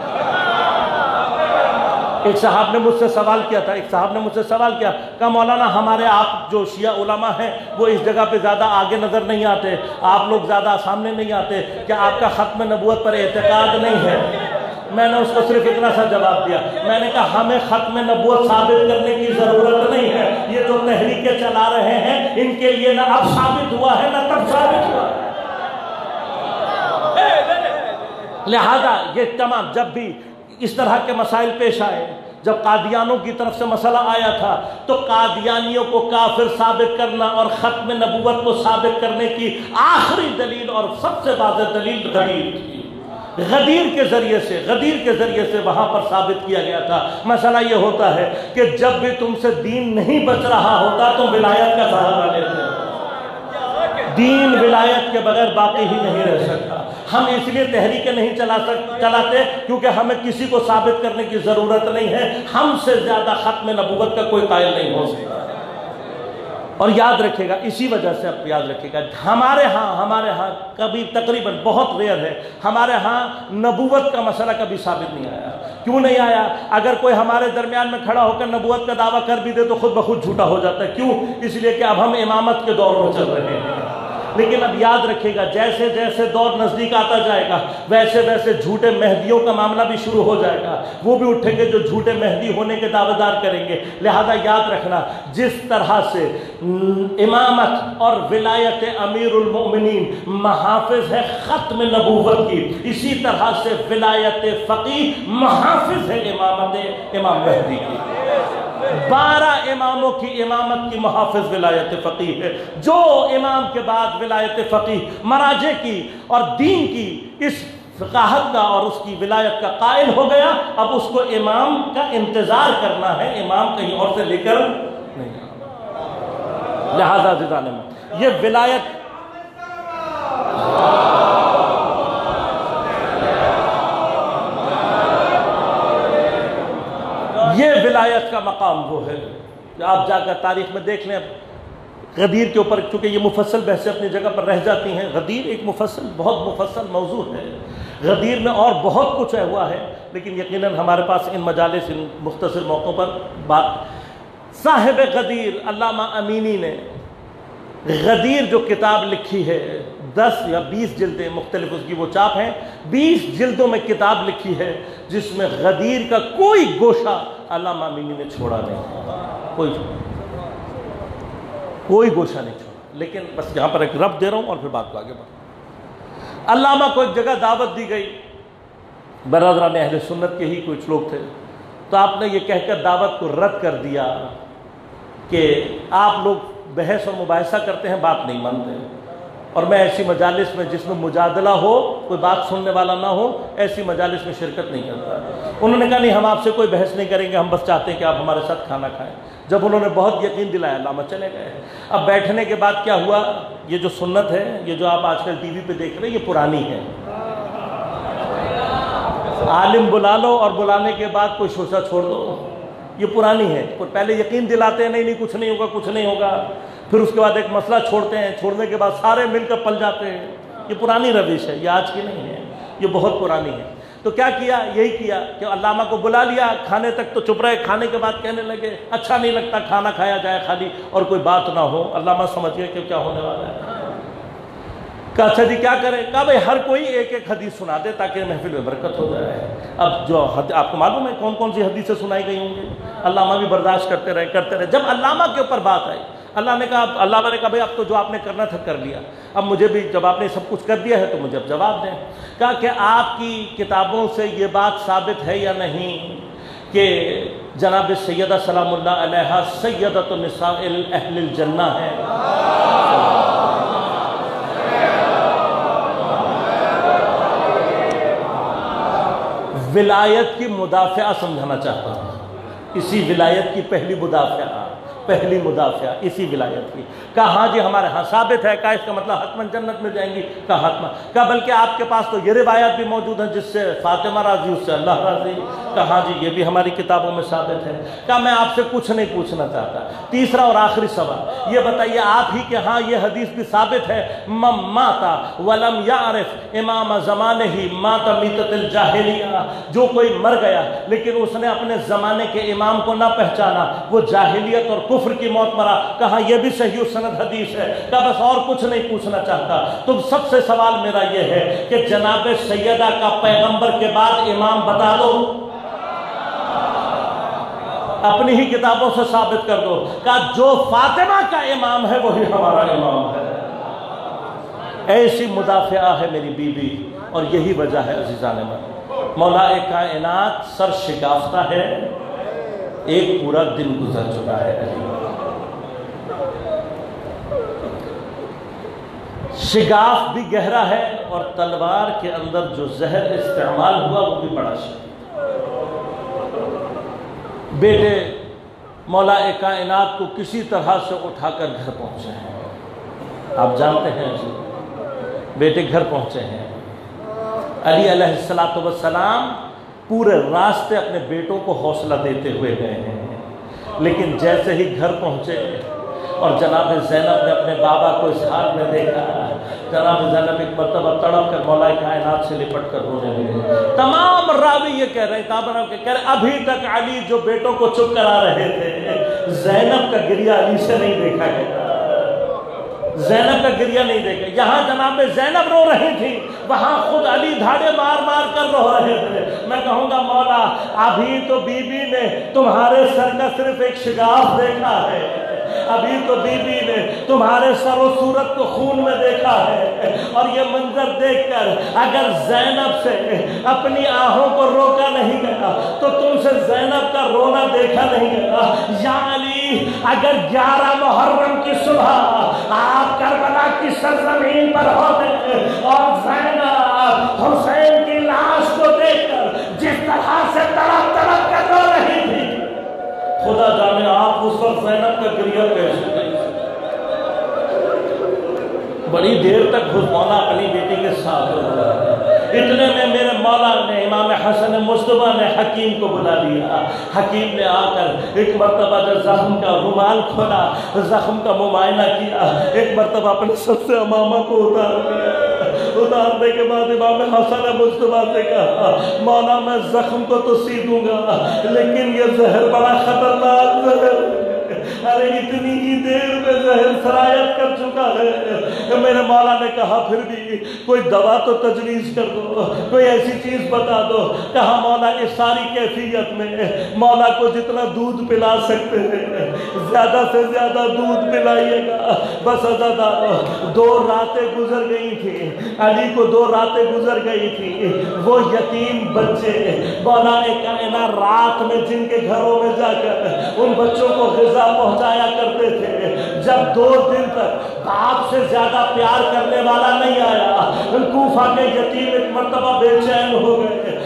ایک صاحب نے مجھ سے سوال کیا کہا مولانا ہمارے آپ جو شیعہ علماء ہیں وہ اس جگہ پہ زیادہ آگے نظر نہیں آتے، آپ لوگ زیادہ سامنے نہیں آتے، کیا آپ کا ختم نبوت پر اعتقاد نہیں ہے؟ میں نے اس کو صرف اتنا سا جواب دیا، میں نے کہا ہمیں ختم نبوت ثابت کرنے کی ضرورت نہیں ہے. یہ جو تحریکیں چلا رہے ہیں ان کے لیے نہ اب ثابت ہوا ہے نہ تب ثابت ہوا ہے. لہذا یہ تمام جب بھی اس طرح کے مسائل پیش آئے، جب قادیانوں کی طرف سے مسئلہ آیا تھا تو قادیانیوں کو کافر ثابت کرنا اور ختم نبوت کو ثابت کرنے کی آخری دلیل اور سب سے واضح دلیل غدیر کے ذریعے سے وہاں پر ثابت کیا گیا تھا. مسئلہ یہ ہوتا ہے کہ جب بھی تم سے دین نہیں بچ رہا ہوتا تم ولایت کا سہارا لیتے ہو. دین ولایت کے بغیر باقی ہی نہیں رہ سکتا. ہم اس لیے تحریکیں نہیں چلاتے کیونکہ ہمیں کسی کو ثابت کرنے کی ضرورت نہیں ہے. ہم سے زیادہ ختم نبوت کا کوئی قائل نہیں ہو سکتا. اور یاد رکھے گا، اسی وجہ سے آپ یاد رکھے گا، ہمارے ہاں کبھی تقریباً بہت ریئر ہے، ہمارے ہاں نبوت کا مسئلہ کبھی ثابت نہیں آیا. کیوں نہیں آیا؟ اگر کوئی ہمارے درمیان میں کھڑا ہو کر نبوت کا دعویٰ کر بھی دے تو خود بخود جھوٹا ہو جاتا ہے. کیوں؟ اس لیے کہ اب ہم امامت کے دور میں چل رہے ہیں. لیکن اب یاد رکھے گا جیسے جیسے دور نزدیک آتا جائے گا ویسے ویسے جھوٹے مہدیوں کا معاملہ بھی شروع ہو جائے گا، وہ بھی اٹھیں گے جو جھوٹے مہدی ہونے کے دعوے دار کریں گے۔ لہذا یاد رکھنا جس طرح سے امامت اور ولایت امیر المؤمنین محافظ ہے ختم نبوت کی، اسی طرح سے ولایت فقیہ محافظ ہے امامت امام مہدی کی۔ 12 اماموں کی امامت کی محافظ ولایت فقیہ ہے۔ جو امام کے بعد ولایت فقیہ مراجع کی اور دین کی اس فقاہت کا اور اس کی ولایت کا قائل ہو گیا، اب اس کو امام کا انتظار کرنا ہے، امام کہیں اور سے لے کر نہیں۔ لہذا عزیزان میں یہ ولایت کا مقام وہ ہے کہ آپ جا کر تاریخ میں دیکھ لیں۔ غدیر کے اوپر چونکہ یہ مفصل بحثیں اپنی جگہ پر رہ جاتی ہیں، غدیر ایک بہت مفصل موضوع ہے، غدیر میں اور بہت کچھ ہوا ہے، لیکن یقیناً ہمارے پاس ان مجالس ان مختصر موقعوں پر بات۔ صاحب غدیر علامہ امینی نے غدیر جو کتاب لکھی ہے 10 یا 20 جلدیں مختلف اس کی وہ چاپ ہیں، 20 جلدوں میں کتاب لکھی ہے جس میں غدیر کا کوئی گوشہ علامہ امینی نے چھوڑا نہیں، کوئی گوشہ نہیں چھوڑا۔ لیکن بس یہاں پر ایک رب دے رہا ہوں اور پھر بات کو آگے بڑھا۔ علامہ کو ایک جگہ دعوت دی گئی، برادران اہل سنت کے ہی کچھ لوگ تھے، تو آپ نے یہ کہہ کر دعوت کو رد کر دیا کہ آپ لوگ بحث اور مباحثہ کرتے ہیں، بات نہیں مانتے، اور میں ایسی مجالس میں جس میں مجادلہ ہو، کوئی بات سننے والا نہ ہو، ایسی مجالس میں شرکت نہیں کرتا۔ انہوں نے کہا نہیں، ہم آپ سے کوئی بحث نہیں کریں گے، ہم بس چاہتے ہیں کہ آپ ہمارے ساتھ کھانا کھائیں۔ جب انہوں نے بہت یقین دلایا، علامہ چلے گئے۔ اب بیٹھنے کے بعد کیا ہوا، یہ جو سنت ہے، یہ جو آپ آج کل ٹی وی پہ دیکھ رہے ہیں، یہ پرانی ہے۔ عالم بلا لو اور بلانے کے بعد کوئی شوشہ چھوڑ دو، یہ پرانی ہے۔ پہلے یقین دلاتے ہیں نہیں کچھ نہیں ہوگا، کچھ نہیں ہوگا، پھر اس کے بعد ایک مسئلہ چھوڑتے ہیں، چھوڑنے کے بعد سارے مل کر پل جاتے ہیں۔ یہ پرانی روش ہے، یہ آج کی نہیں ہے، یہ بہت پرانی ہے۔ تو کیا کیا، یہی کیا کہ علامہ کو بلا لیا، کھانے تک تو چپ رہے، کھانے کے بعد کہنے لگے اچھا نہیں لگتا کھانا کھایا جائے خالی اور کوئی بات نہ ہو۔ علامہ سمجھ گئے کہ کیا ہونے والا ہے۔ کہا اچھا جی کیا کریں؟ کہا بھئی ہر کوئی ایک ایک حدیث سنا دے تاکہ محفل میں برکت ہو جائے۔ اب جو آپ کو معلوم ہے کون کون سی حدیثیں سنائی گئی ہوں گی، علامہ بھی برداشت کرتے رہے۔ جب علامہ کے اوپر بات آئی، علامہ نے کہا بھئی اب تو جو آپ نے کرنا تھا کر لیا، اب مجھے بھی جب آپ نے سب کچھ کر دیا ہے تو مجھے اب جواب دیں۔ کہا کہ آپ کی کتابوں سے یہ بات ثابت ہے یا نہیں کہ جناب سیدہ سلام اللہ علیہا سیدۃ النساء اہل الجنہ ہے؟ ولایت کی مدافعہ سمجھانا چاہتا ہوں، اسی ولایت کی پہلی مدافعہ اسی ولایت کی۔ کہا ہاں جی ہمارے ہاں ثابت ہے۔ کہا اس کا مطلب حتماً جنت میں جائیں گی؟ کہا حتماً۔ کہا بلکہ آپ کے پاس تو یہ روایات بھی موجود ہیں جس سے فاطمہ راضی اس سے اللہ راضی۔ کہا ہاں جی یہ بھی ہماری کتابوں میں ثابت ہے۔ کہا میں آپ سے کچھ نہیں پوچھنا چاہتا، تیسرا اور آخری سوال یہ بتائیے آپ ہی کہ ہاں یہ حدیث بھی ثابت ہے، من مات ولم یعرف امام زمانہ ہی مات میتۃ الجاہلیہ، جو کوئی مر گیا لیکن اس نے اپنے زمانے کے امام کو نہ پہچانا، وہ جاہلیت اور کفر کی موت مرا۔ کہا یہ بھی صحیح سند حدیث ہے۔ کہا بس اور کچھ نہیں پوچھنا چاہتا، تم سب سے سوال میرا یہ ہے کہ جناب سیدہ کا پیغمبر کے بعد امام بتا دو، اپنی ہی کتابوں سے ثابت کر دو۔ کہا جو فاطمہ کا امام ہے وہی ہمارا امام ہے۔ ایسی مدافعہ ہے میری بیوی، اور یہی وجہ ہے عزیزان من، مولا کائنات سر شکافتہ ہے، ایک پورا دن گزر چکا ہے۔ شگاف بھی گہرا ہے اور تلوار کے اندر جو زہر استعمال ہوا وہ بھی بڑا شدید۔ بیٹے مولا کائنات کو کسی طرح سے اٹھا کر گھر پہنچے ہیں، آپ جانتے ہیں بیٹے گھر پہنچے ہیں۔ علی علیہ السلام پورے راستے اپنے بیٹوں کو حوصلہ دیتے ہوئے گئے ہیں، لیکن جیسے ہی گھر پہنچے اور جناب زینب نے اپنے بابا کو اس حال میں دیکھا، جناب زینب ایک مرتبہ تڑپ کر مولا کائنات سے لپٹ کر رونے لگے۔ تمام راوی یہ کہہ رہے ہیں ابھی تک علی جو بیٹوں کو چپ کرا رہے تھے، زینب کا گریہ علی سے نہیں دیکھا گیا۔ زینب کا گریہ نہیں دیکھا. یہاں جناب زینب رو رہی تھی, وہاں خود علی دھاڑے مار مار کر رو رہے تھے. میں کہوں گا مولا ابھی تو بی بی نے تمہارے سر کا صرف ایک شگاف دیکھا ہے, ابھی تو بی بی نے تمہارے سر و صورت کو خون میں دیکھا ہے, اور یہ منظر دیکھ کر اگر زینب سے اپنی آہوں کو روکا نہیں گیا تو تم سے زینب کا رونا دیکھا نہیں گیا. یا علی اگر 11 محرم کی صبح آپ کربلا کی سرزمین پر ہوتے اور زینب حسین کی لاش کو دیکھ کر جس طرح سے تڑپ تڑپ کر رو رہی تھی, خدا جانے آپ اس وقت زینب کا گریہ کیسے دیکھ. بڑی دیر تک خود مولا اپنی بیٹی کے ساتھ رہا. اتنے میں میرے مولا نے امام حسن مصطفیٰ نے حکیم کو بلا لیا. حکیم نے آ کر ایک مرتبہ جب زخم کا رومال کھولا, زخم کا معائنہ کیا, ایک مرتبہ اپنے سب سے امامہ کو اتار دیا. اتارنے کے بعد امام حسن مصطفیٰ سے کہا مولا میں زخم کو تو سی دوں گا لیکن یہ زہر بڑا خطرناک زہر, ارے اتنی ہی دیر میں زہر سرایت کر چکا ہے. میرے مولا نے کہا پھر بھی کوئی دوا تو تجویز کر دو, کوئی ایسی چیز بتا دو. کہا مولا اس ساری کیفیت میں مولا کو جتنا دودھ پلا سکتے ہیں زیادہ سے زیادہ دودھ پلائیے گا. بس عزادارو 2 راتیں گزر گئی تھی, علی کو 2 راتیں گزر گئی تھی. وہ یتیم بچے مولا کائنات رات میں جن کے گھروں میں جا کر ان بچوں کو غذا پہنچایا کرتے تھے, جب 2 دن تک باپ سے زیادہ پیار کرنے والا نہیں آیا, کوفہ کے یتیم ایک مرتبہ بے چین ہو گئے,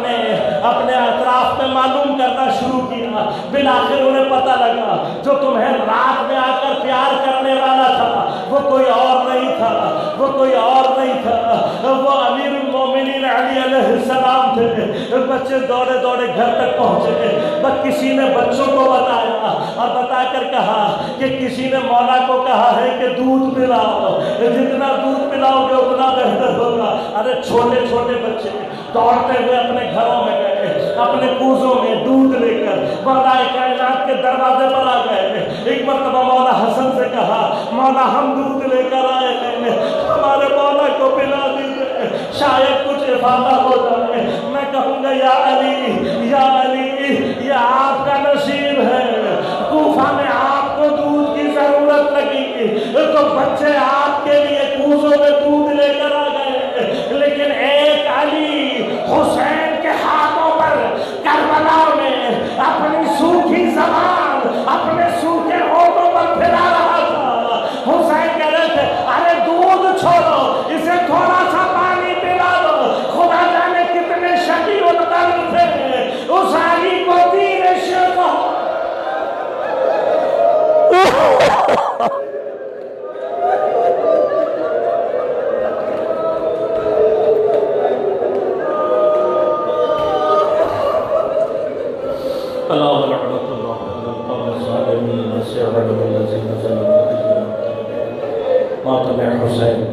اپنے اطراف میں معلوم کرنا شروع کیا. بالآخر انہیں پتہ لگا جو تمہیں رات میں آ کر پیار کرنے والا تھا وہ کوئی اور نہیں تھا, وہ کوئی اور نہیں تھا, وہ امیر المومنین علی علیہ السلام تھے. بچے دوڑے دوڑے گھر تک پہنچے, بس کسی نے بچوں کو بتایا اور بتا کر کہا کہ کسی نے مولا کو کہا ہے کہ دودھ پلاؤ, جتنا دودھ پلاؤ گے اتنا بہتر ہوگا. ارے چھوٹے چھوٹے بچے دوڑتے ہوئے اپنے گھروں میں گئے, اپنے کوزوں میں دودھ لے کر مولا کائنات کے دروازے پر آ گئے. ایک مرتبہ مولا حسن سے کہا مولا ہم دودھ لے کر آئے ہیں, ہمارے مولا کو پلا دیجیے, شاید کچھ افادہ ہو جائے. میں کہوں گا یا علی یا علی یہ آپ کا نصیب ہے, کوفہ میں آپ کو دودھ کی ضرورت لگی تو بچے آپ کے لیے کوزوں میں دودھ لے کر آ گئے, لیکن ایک علی حسین کے ہاتھوں پر کربلا میں اپنی سوکھی زبان اپنے سوکھے ہونٹوں پر پھیلا رہا تھا. حسین کہہ رہے تھے ارے دودھ چھوڑو, اسے تھوڑا سا پانی پلا دو. خدا جانے کتنے شقی و قلب تھے اس علی کو دین شیخ ماتم حسین